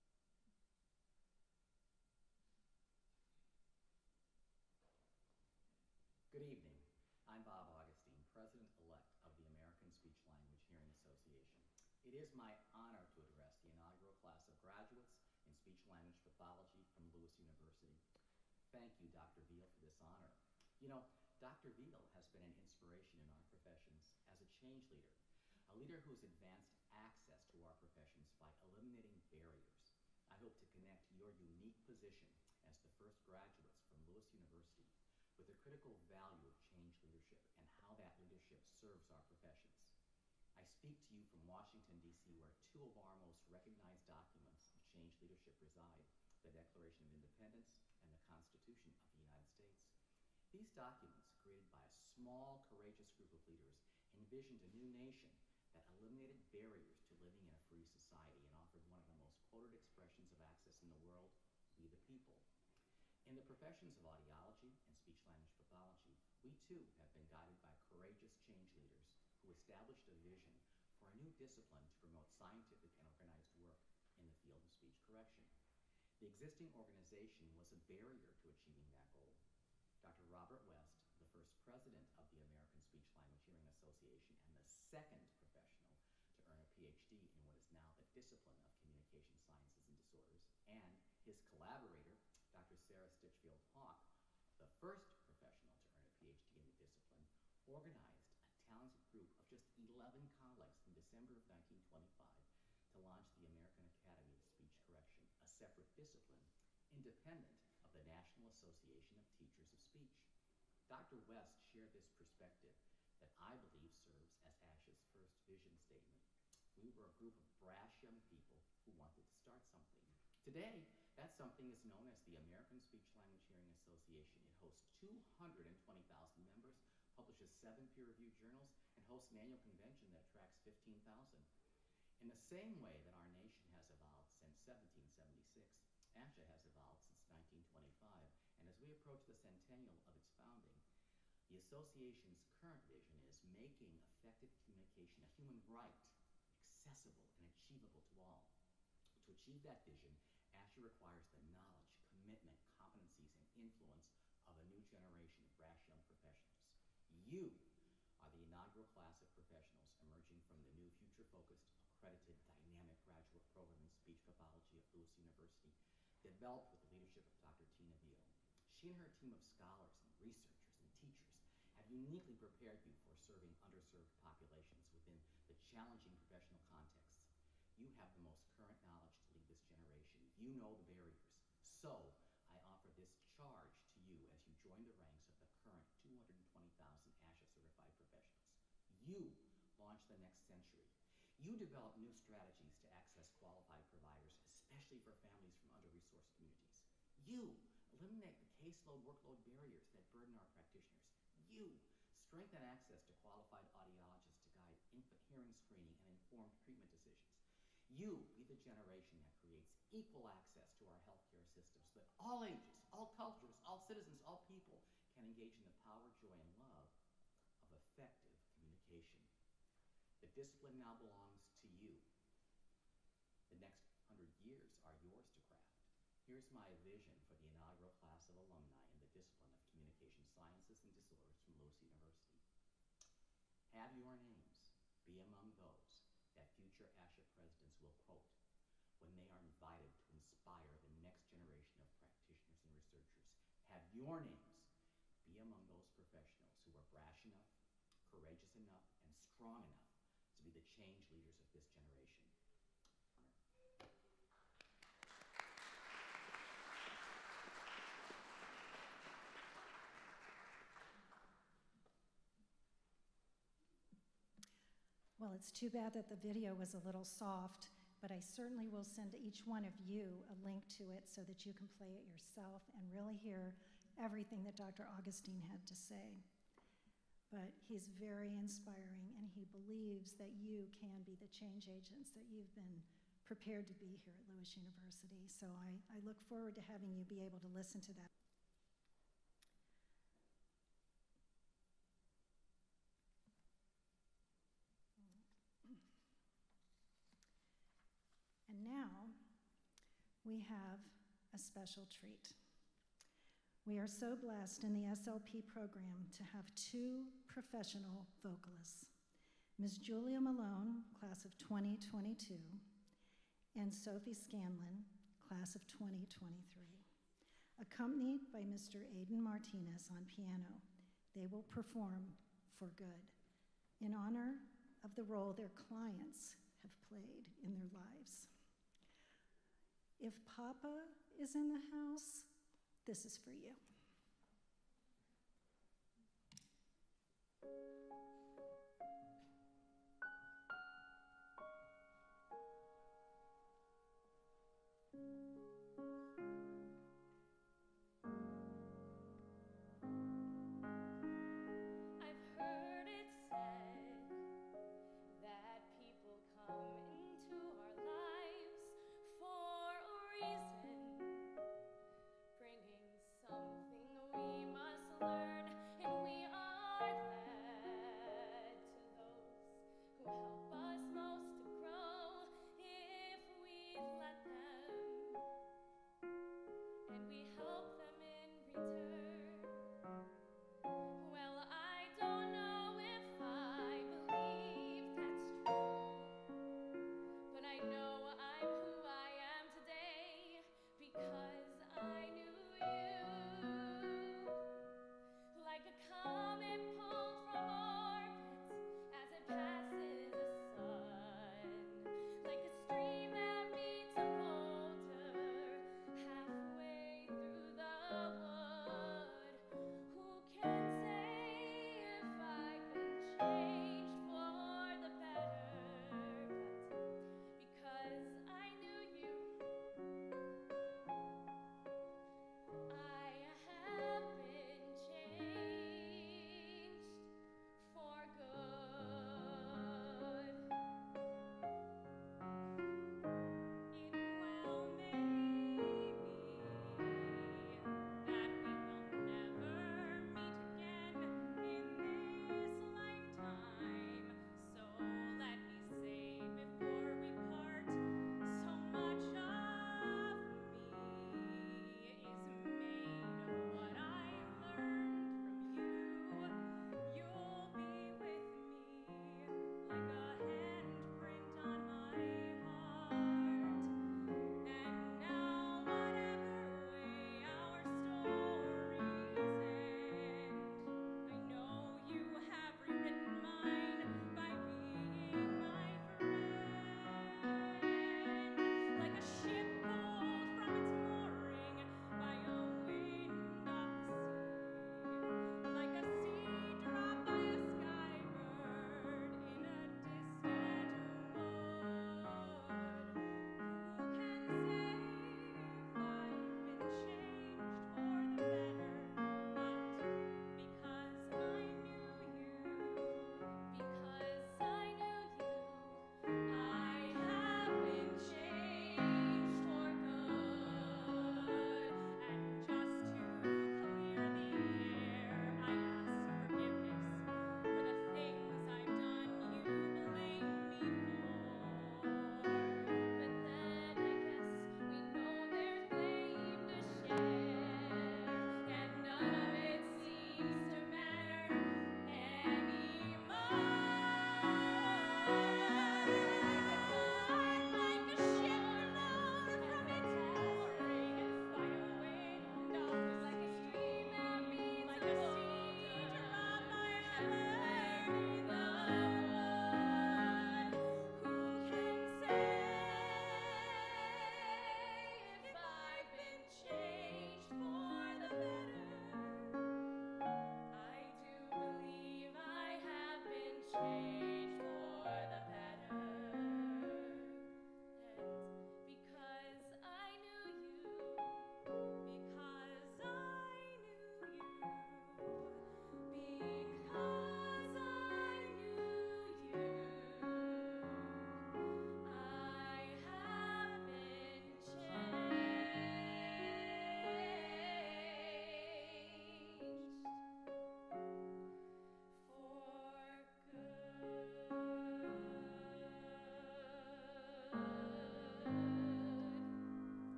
Good evening. I'm Bob Augustine, President-elect of the American Speech-Language Hearing Association. It is my honor to address the inaugural class of graduates in speech-language pathology from Lewis University. Thank you, Dr. Veal, for this honor. You know, Dr. Veal has been an inspiration in our professions as a change leader, a leader who has advanced access to our professions by eliminating barriers. I hope to connect your unique position as the first graduates from Lewis University with the critical value of change leadership and how that leadership serves our professions. I speak to you from Washington, D.C., where two of our most recognized documents of change leadership reside, the Declaration of Independence and the Constitution of the United States. These documents, created by a small, courageous group of leaders, envisioned a new nation that eliminated barriers to living in a free society and offered one of the most quoted expressions of access in the world, we the people. In the professions of audiology and speech-language pathology, we too have been guided by courageous change leaders who established a vision for a new discipline to promote scientific and organized work in the field of speech correction. The existing organization was a barrier to achieving that goal. Dr. Robert West, the first president of the American Speech-Language Hearing discipline of communication sciences and disorders, and his collaborator, Dr. Sarah Stitchfield Hawk, the first professional to earn a PhD in the discipline, organized a talented group of just 11 colleagues in December of 1925 to launch the American Academy of Speech Correction, a separate discipline independent of the National Association of Teachers of Speech. Dr. West shared this perspective that I believe serves as ASHA's first vision statement. We were a group of brash young people who wanted to start something. Today, that something is known as the American Speech Language Hearing Association. It hosts 220,000 members, publishes 7 peer-reviewed journals, and hosts an annual convention that attracts 15,000. In the same way that our nation has evolved since 1776, ASHA has evolved since 1925, and as we approach the centennial of its founding, the association's current vision is making effective communication a human right, accessible and achievable to all. To achieve that vision, ASHA requires the knowledge, commitment, competencies, and influence of a new generation of brash young professionals. You are the inaugural class of professionals emerging from the new future-focused, accredited, dynamic graduate program in speech pathology at Lewis University, developed with the leadership of Dr. Tina Veal. She and her team of scholars and researchers and teachers have uniquely prepared you for serving underserved populations within the challenging professional contexts. You have the most current knowledge to lead this generation. You know the barriers. So, I offer this charge to you as you join the ranks of the current 220,000 ASHA-certified professionals. You launch the next century. You develop new strategies to access qualified providers, especially for families from under-resourced communities. You eliminate the caseload workload barriers that burden our practitioners. You strengthen access to qualified audiologists to guide infant hearing screening and informed treatment decisions. You be the generation that creates equal access to our healthcare systems so that all ages, all cultures, all citizens, all people can engage in the power, joy, and love of effective communication. The discipline now belongs to you. The next 100 years are yours to craft. Here's my vision for the inaugural class of alumni in the discipline of communication sciences and disorders from Lewis University. Have your names be among those that future ASHA presidents will quote when they are invited to inspire the next generation of practitioners and researchers. Have your names be among those professionals who are brash enough, courageous enough, and strong enough to be the change leaders of this generation. Well, it's too bad that the video was a little soft, but I certainly will send each one of you a link to it so that you can play it yourself and really hear everything that Dr. Augustine had to say. But he's very inspiring, and he believes that you can be the change agents that you've been prepared to be here at Lewis University. So I look forward to having you be able to listen to that. And now we have a special treat. We are so blessed in the SLP program to have 2 professional vocalists, Ms. Julia Malone, class of 2022, and Sophie Scanlon, class of 2023, accompanied by Mr. Aiden Martinez on piano. They will perform For Good in honor of the role their clients have played in their lives. If Papa is in the house, this is for you. I've heard it said that people come into our lives for a reason, bringing something we must learn, and we are glad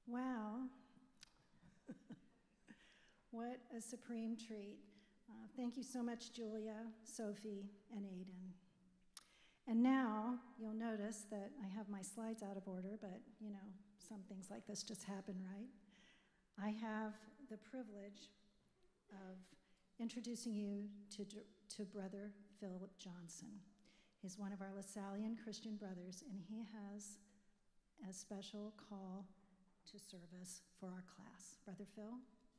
Wow. What a supreme treat. Thank you so much, Julia, Sophie, and Aiden. And now you'll notice that I have my slides out of order, but you know, some things like this just happen, right? I have the privilege of introducing you to Brother Philip Johnson. He's one of our Lasallian Christian brothers, and he has a special call to service for our class. Brother Phil?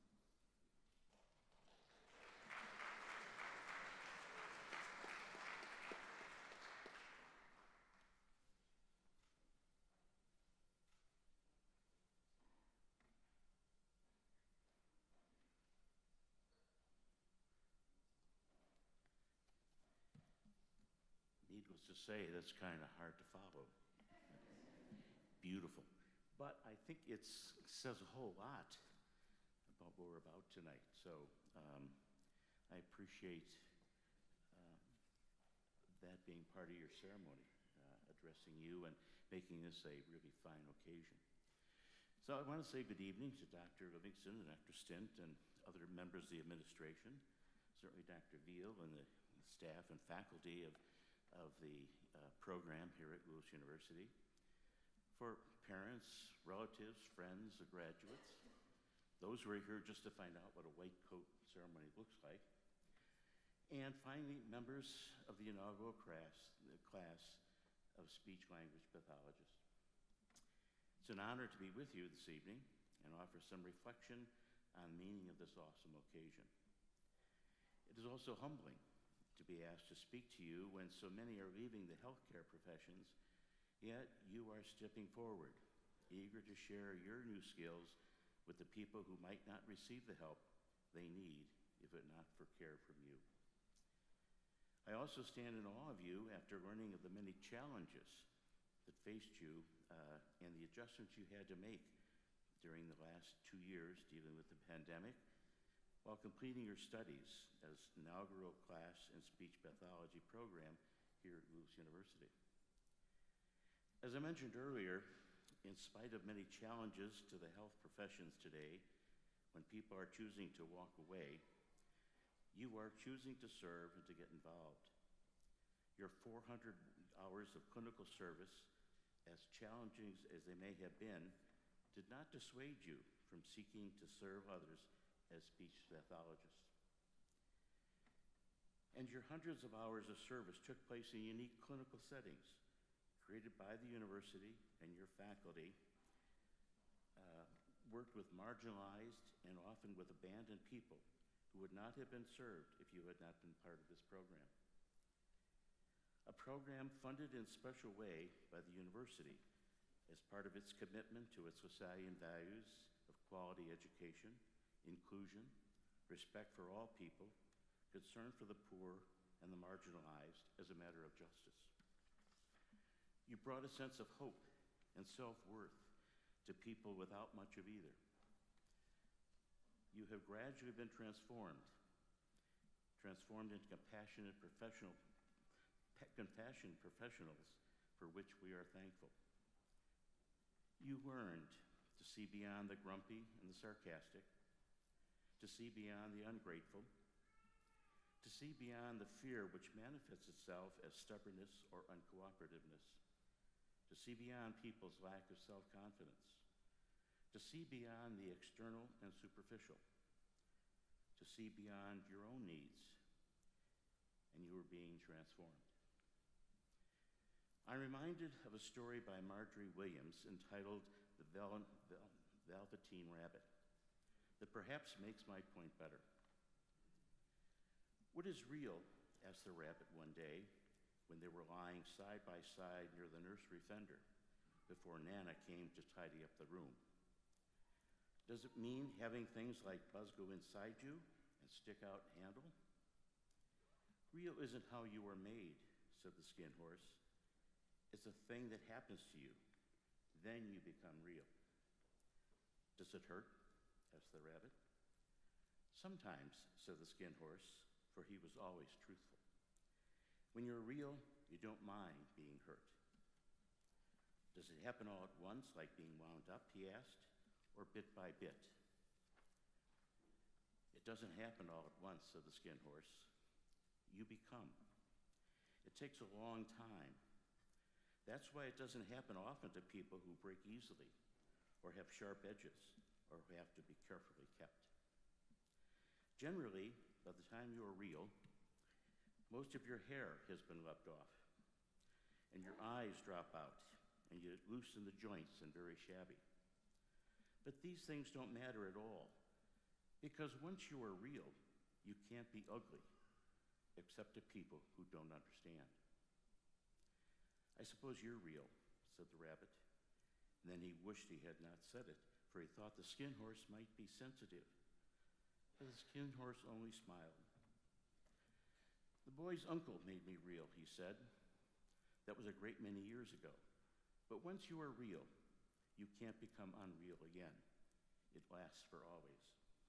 Needless to say, that's kind of hard to follow. Beautiful. But I think it says a whole lot about what we're about tonight. So I appreciate that being part of your ceremony, addressing you and making this a really fine occasion. So I want to say good evening to Dr. Livingston and Dr. Stint and other members of the administration, certainly Dr. Veal and the staff and faculty of the program here at Lewis University, for parents, relatives, friends, the graduates, those who are here just to find out what a white coat ceremony looks like, and finally, members of the inaugural class of speech-language pathologists. It's an honor to be with you this evening and offer some reflection on the meaning of this awesome occasion. It is also humbling to be asked to speak to you when so many are leaving the healthcare professions, yet you are stepping forward, eager to share your new skills with the people who might not receive the help they need if it not for care from you. I also stand in awe of you after learning of the many challenges that faced you and the adjustments you had to make during the last 2 years dealing with the pandemic, while completing your studies as inaugural class in speech pathology program here at Lewis University. As I mentioned earlier, in spite of many challenges to the health professions today, when people are choosing to walk away, you are choosing to serve and to get involved. Your 400 hours of clinical service, as challenging as they may have been, did not dissuade you from seeking to serve others as speech pathologists. And your hundreds of hours of service took place in unique clinical settings created by the university, and your faculty worked with marginalized and often with abandoned people who would not have been served if you had not been part of this program. A program funded in a special way by the university as part of its commitment to its Lasallian values of quality education, inclusion, respect for all people, concern for the poor and the marginalized as a matter of justice. You brought a sense of hope and self-worth to people without much of either. You have gradually been transformed into compassionate professionals for which we are thankful. You learned to see beyond the grumpy and the sarcastic, to see beyond the ungrateful, to see beyond the fear which manifests itself as stubbornness or uncooperativeness, to see beyond people's lack of self-confidence, to see beyond the external and superficial, to see beyond your own needs, and you are being transformed. I'm reminded of a story by Marjorie Williams entitled The Velveteen Rabbit that perhaps makes my point better. What is real? Asked the rabbit one day when they were lying side by side near the nursery fender before Nana came to tidy up the room. Does it mean having things like bugs go inside you and stick out handle? Real isn't how you are made, said the skin horse. It's a thing that happens to you. Then you become real. Does it hurt? Asked the rabbit. Sometimes, said the skin horse, for he was always truthful. When you're real, you don't mind being hurt. Does it happen all at once, like being wound up, he asked, or bit by bit. It doesn't happen all at once, said the skin horse. You become. It takes a long time. That's why it doesn't happen often to people who break easily, or have sharp edges, or who have to be carefully kept. Generally, by the time you are real, most of your hair has been rubbed off, and your eyes drop out, and you loosen the joints and very shabby. But these things don't matter at all, because once you are real, you can't be ugly, except to people who don't understand. I suppose you're real, said the rabbit. And then he wished he had not said it, for he thought the skin horse might be sensitive. But the skin horse only smiled. The boy's uncle made me real, he said. That was a great many years ago. But once you are real, you can't become unreal again. It lasts for always.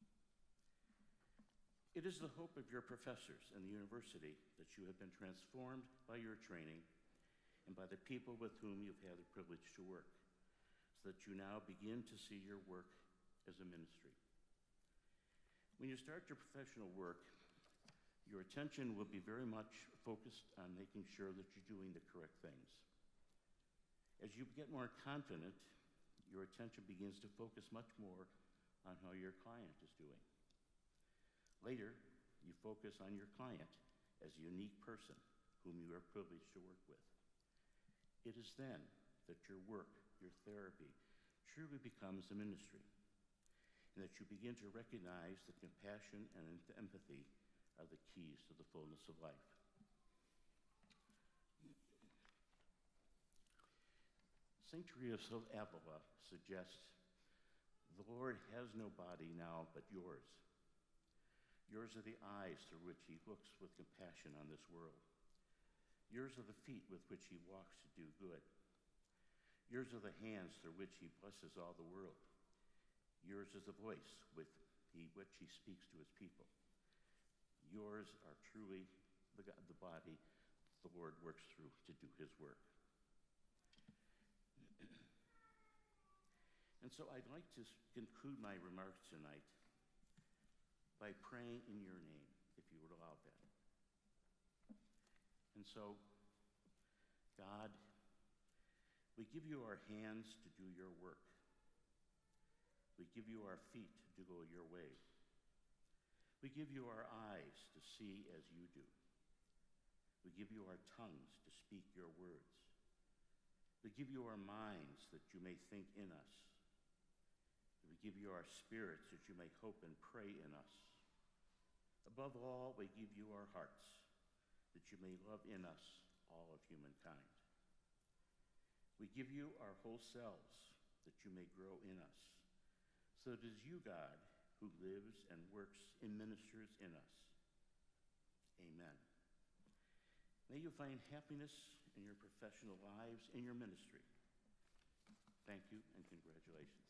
It is the hope of your professors and the university that you have been transformed by your training and by the people with whom you've had the privilege to work, so that you now begin to see your work as a ministry. When you start your professional work, your attention will be very much focused on making sure that you're doing the correct things. As you get more confident, your attention begins to focus much more on how your client is doing. Later, you focus on your client as a unique person whom you are privileged to work with. It is then that your work, your therapy, truly becomes a ministry, and that you begin to recognize that compassion and empathy are the keys to the fullness of life. St. Teresa of Avila suggests, the Lord has no body now but yours. Yours are the eyes through which he looks with compassion on this world. Yours are the feet with which he walks to do good. Yours are the hands through which he blesses all the world. Yours is the voice with which he speaks to his people. Yours are truly the body the Lord works through to do his work. And so I'd like to conclude my remarks tonight by praying in your name, if you would allow that. And so, God, we give you our hands to do your work. We give you our feet to go your way. We give you our eyes to see as you do. We give you our tongues to speak your words. We give you our minds that you may think in us. We give you our spirits that you may hope and pray in us. Above all, we give you our hearts, that you may love in us all of humankind. We give you our whole selves, that you may grow in us, so it is you, God, who lives and works and ministers in us. Amen. May you find happiness in your professional lives, in your ministry. Thank you and congratulations.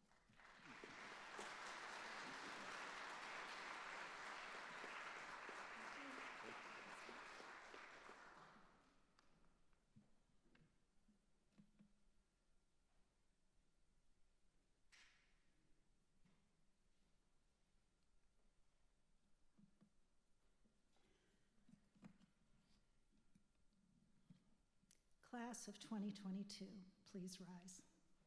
Class of 2022, please rise.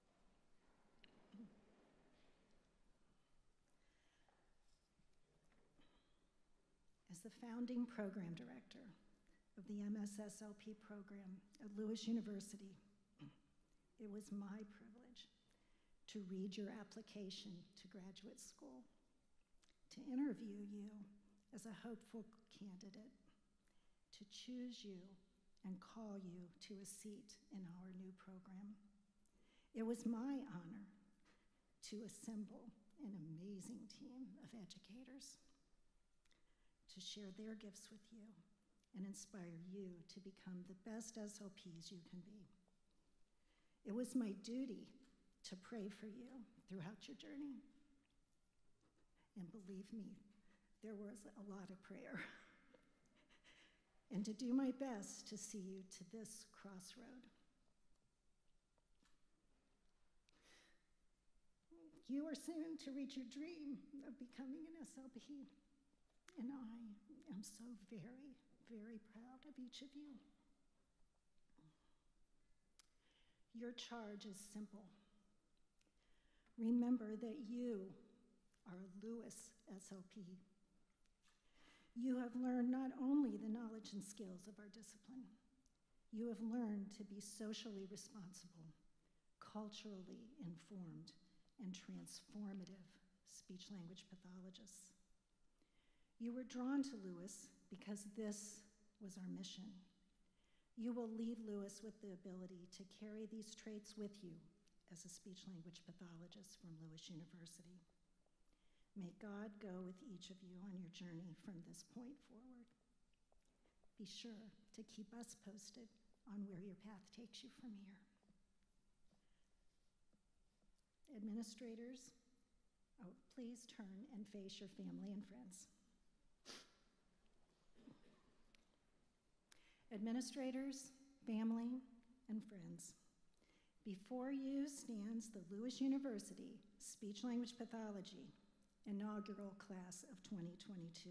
As the founding program director of the MSSLP program at Lewis University, it was my privilege to read your application to graduate school, to interview you as a hopeful candidate, to choose you and call you to a seat in our new program. It was my honor to assemble an amazing team of educators, to share their gifts with you and inspire you to become the best SLPs you can be. It was my duty to pray for you throughout your journey. And believe me, there was a lot of prayer. And to do my best to see you to this crossroad. You are soon to reach your dream of becoming an SLP, and I am so very, very proud of each of you. Your charge is simple. Remember that you are Lewis SLP. You have learned not only the knowledge and skills of our discipline, you have learned to be socially responsible, culturally informed, and transformative speech-language pathologists. You were drawn to Lewis because this was our mission. You will leave Lewis with the ability to carry these traits with you as a speech-language pathologist from Lewis University. May God go with each of you on your journey from this point forward. Be sure to keep us posted on where your path takes you from here. Administrators, please turn and face your family and friends. Administrators, family, and friends, before you stands the Lewis University Speech-Language Pathology inaugural class of 2022.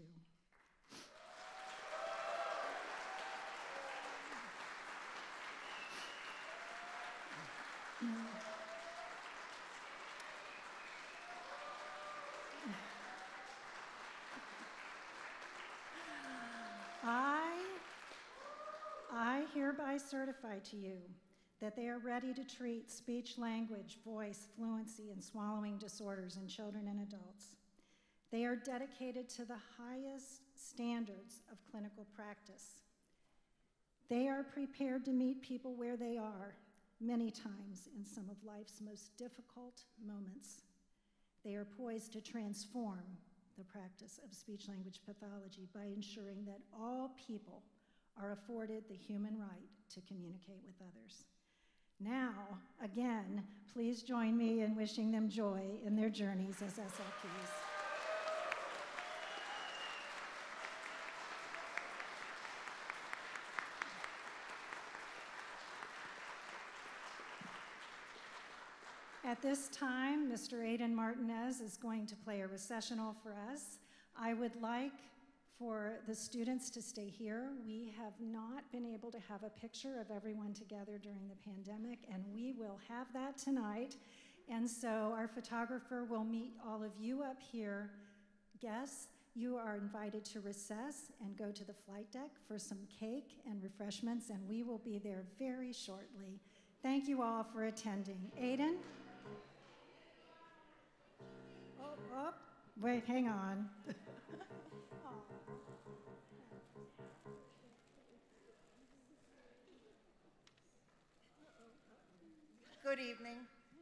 I hereby certify to you that they are ready to treat speech, language, voice, fluency, and swallowing disorders in children and adults. They are dedicated to the highest standards of clinical practice. They are prepared to meet people where they are, many times in some of life's most difficult moments. They are poised to transform the practice of speech-language pathology by ensuring that all people are afforded the human right to communicate with others. Now, again, please join me in wishing them joy in their journeys as SLPs. At this time, Mr. Aiden Martinez is going to play a recessional for us. I would like for the students to stay here. We have not been able to have a picture of everyone together during the pandemic, and we will have that tonight. And so our photographer will meet all of you up here. Guests, you are invited to recess and go to the flight deck for some cake and refreshments, and we will be there very shortly. Thank you all for attending. Aiden? Oh, wait, hang on. Good evening.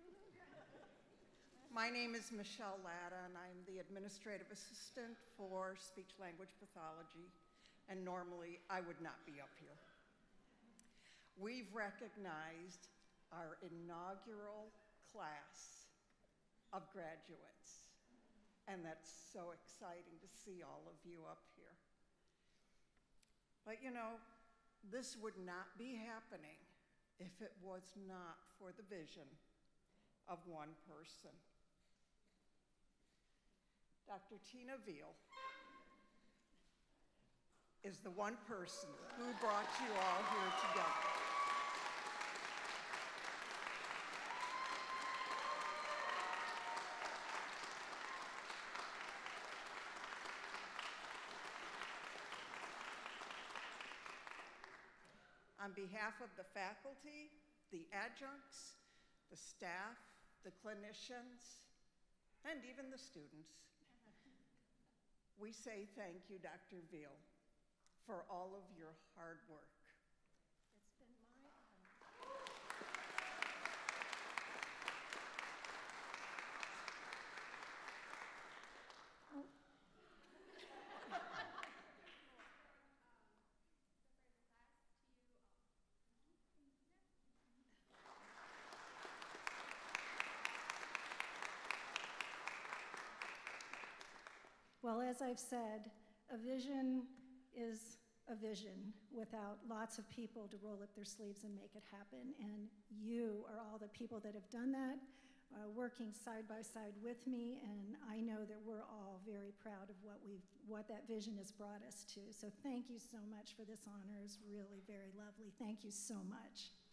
My name is Michelle Latta, and I'm the administrative assistant for speech-language pathology, and normally I would not be up here. We've recognized our inaugural class of graduates, and that's so exciting to see all of you up here. But you know, this would not be happening if it was not for the vision of one person. Dr. Tina Veal is the one person who brought you all here together. On behalf of the faculty, the adjuncts, the staff, the clinicians, and even the students, we say thank you, Dr. Veal, for all of your hard work. It's been my honor. Well, as I've said, a vision is a vision without lots of people to roll up their sleeves and make it happen. And you are all the people that have done that. working side by side with me, and I know that we're all very proud of what that vision has brought us to. So thank you so much for this honor. It's really very lovely. Thank you so much.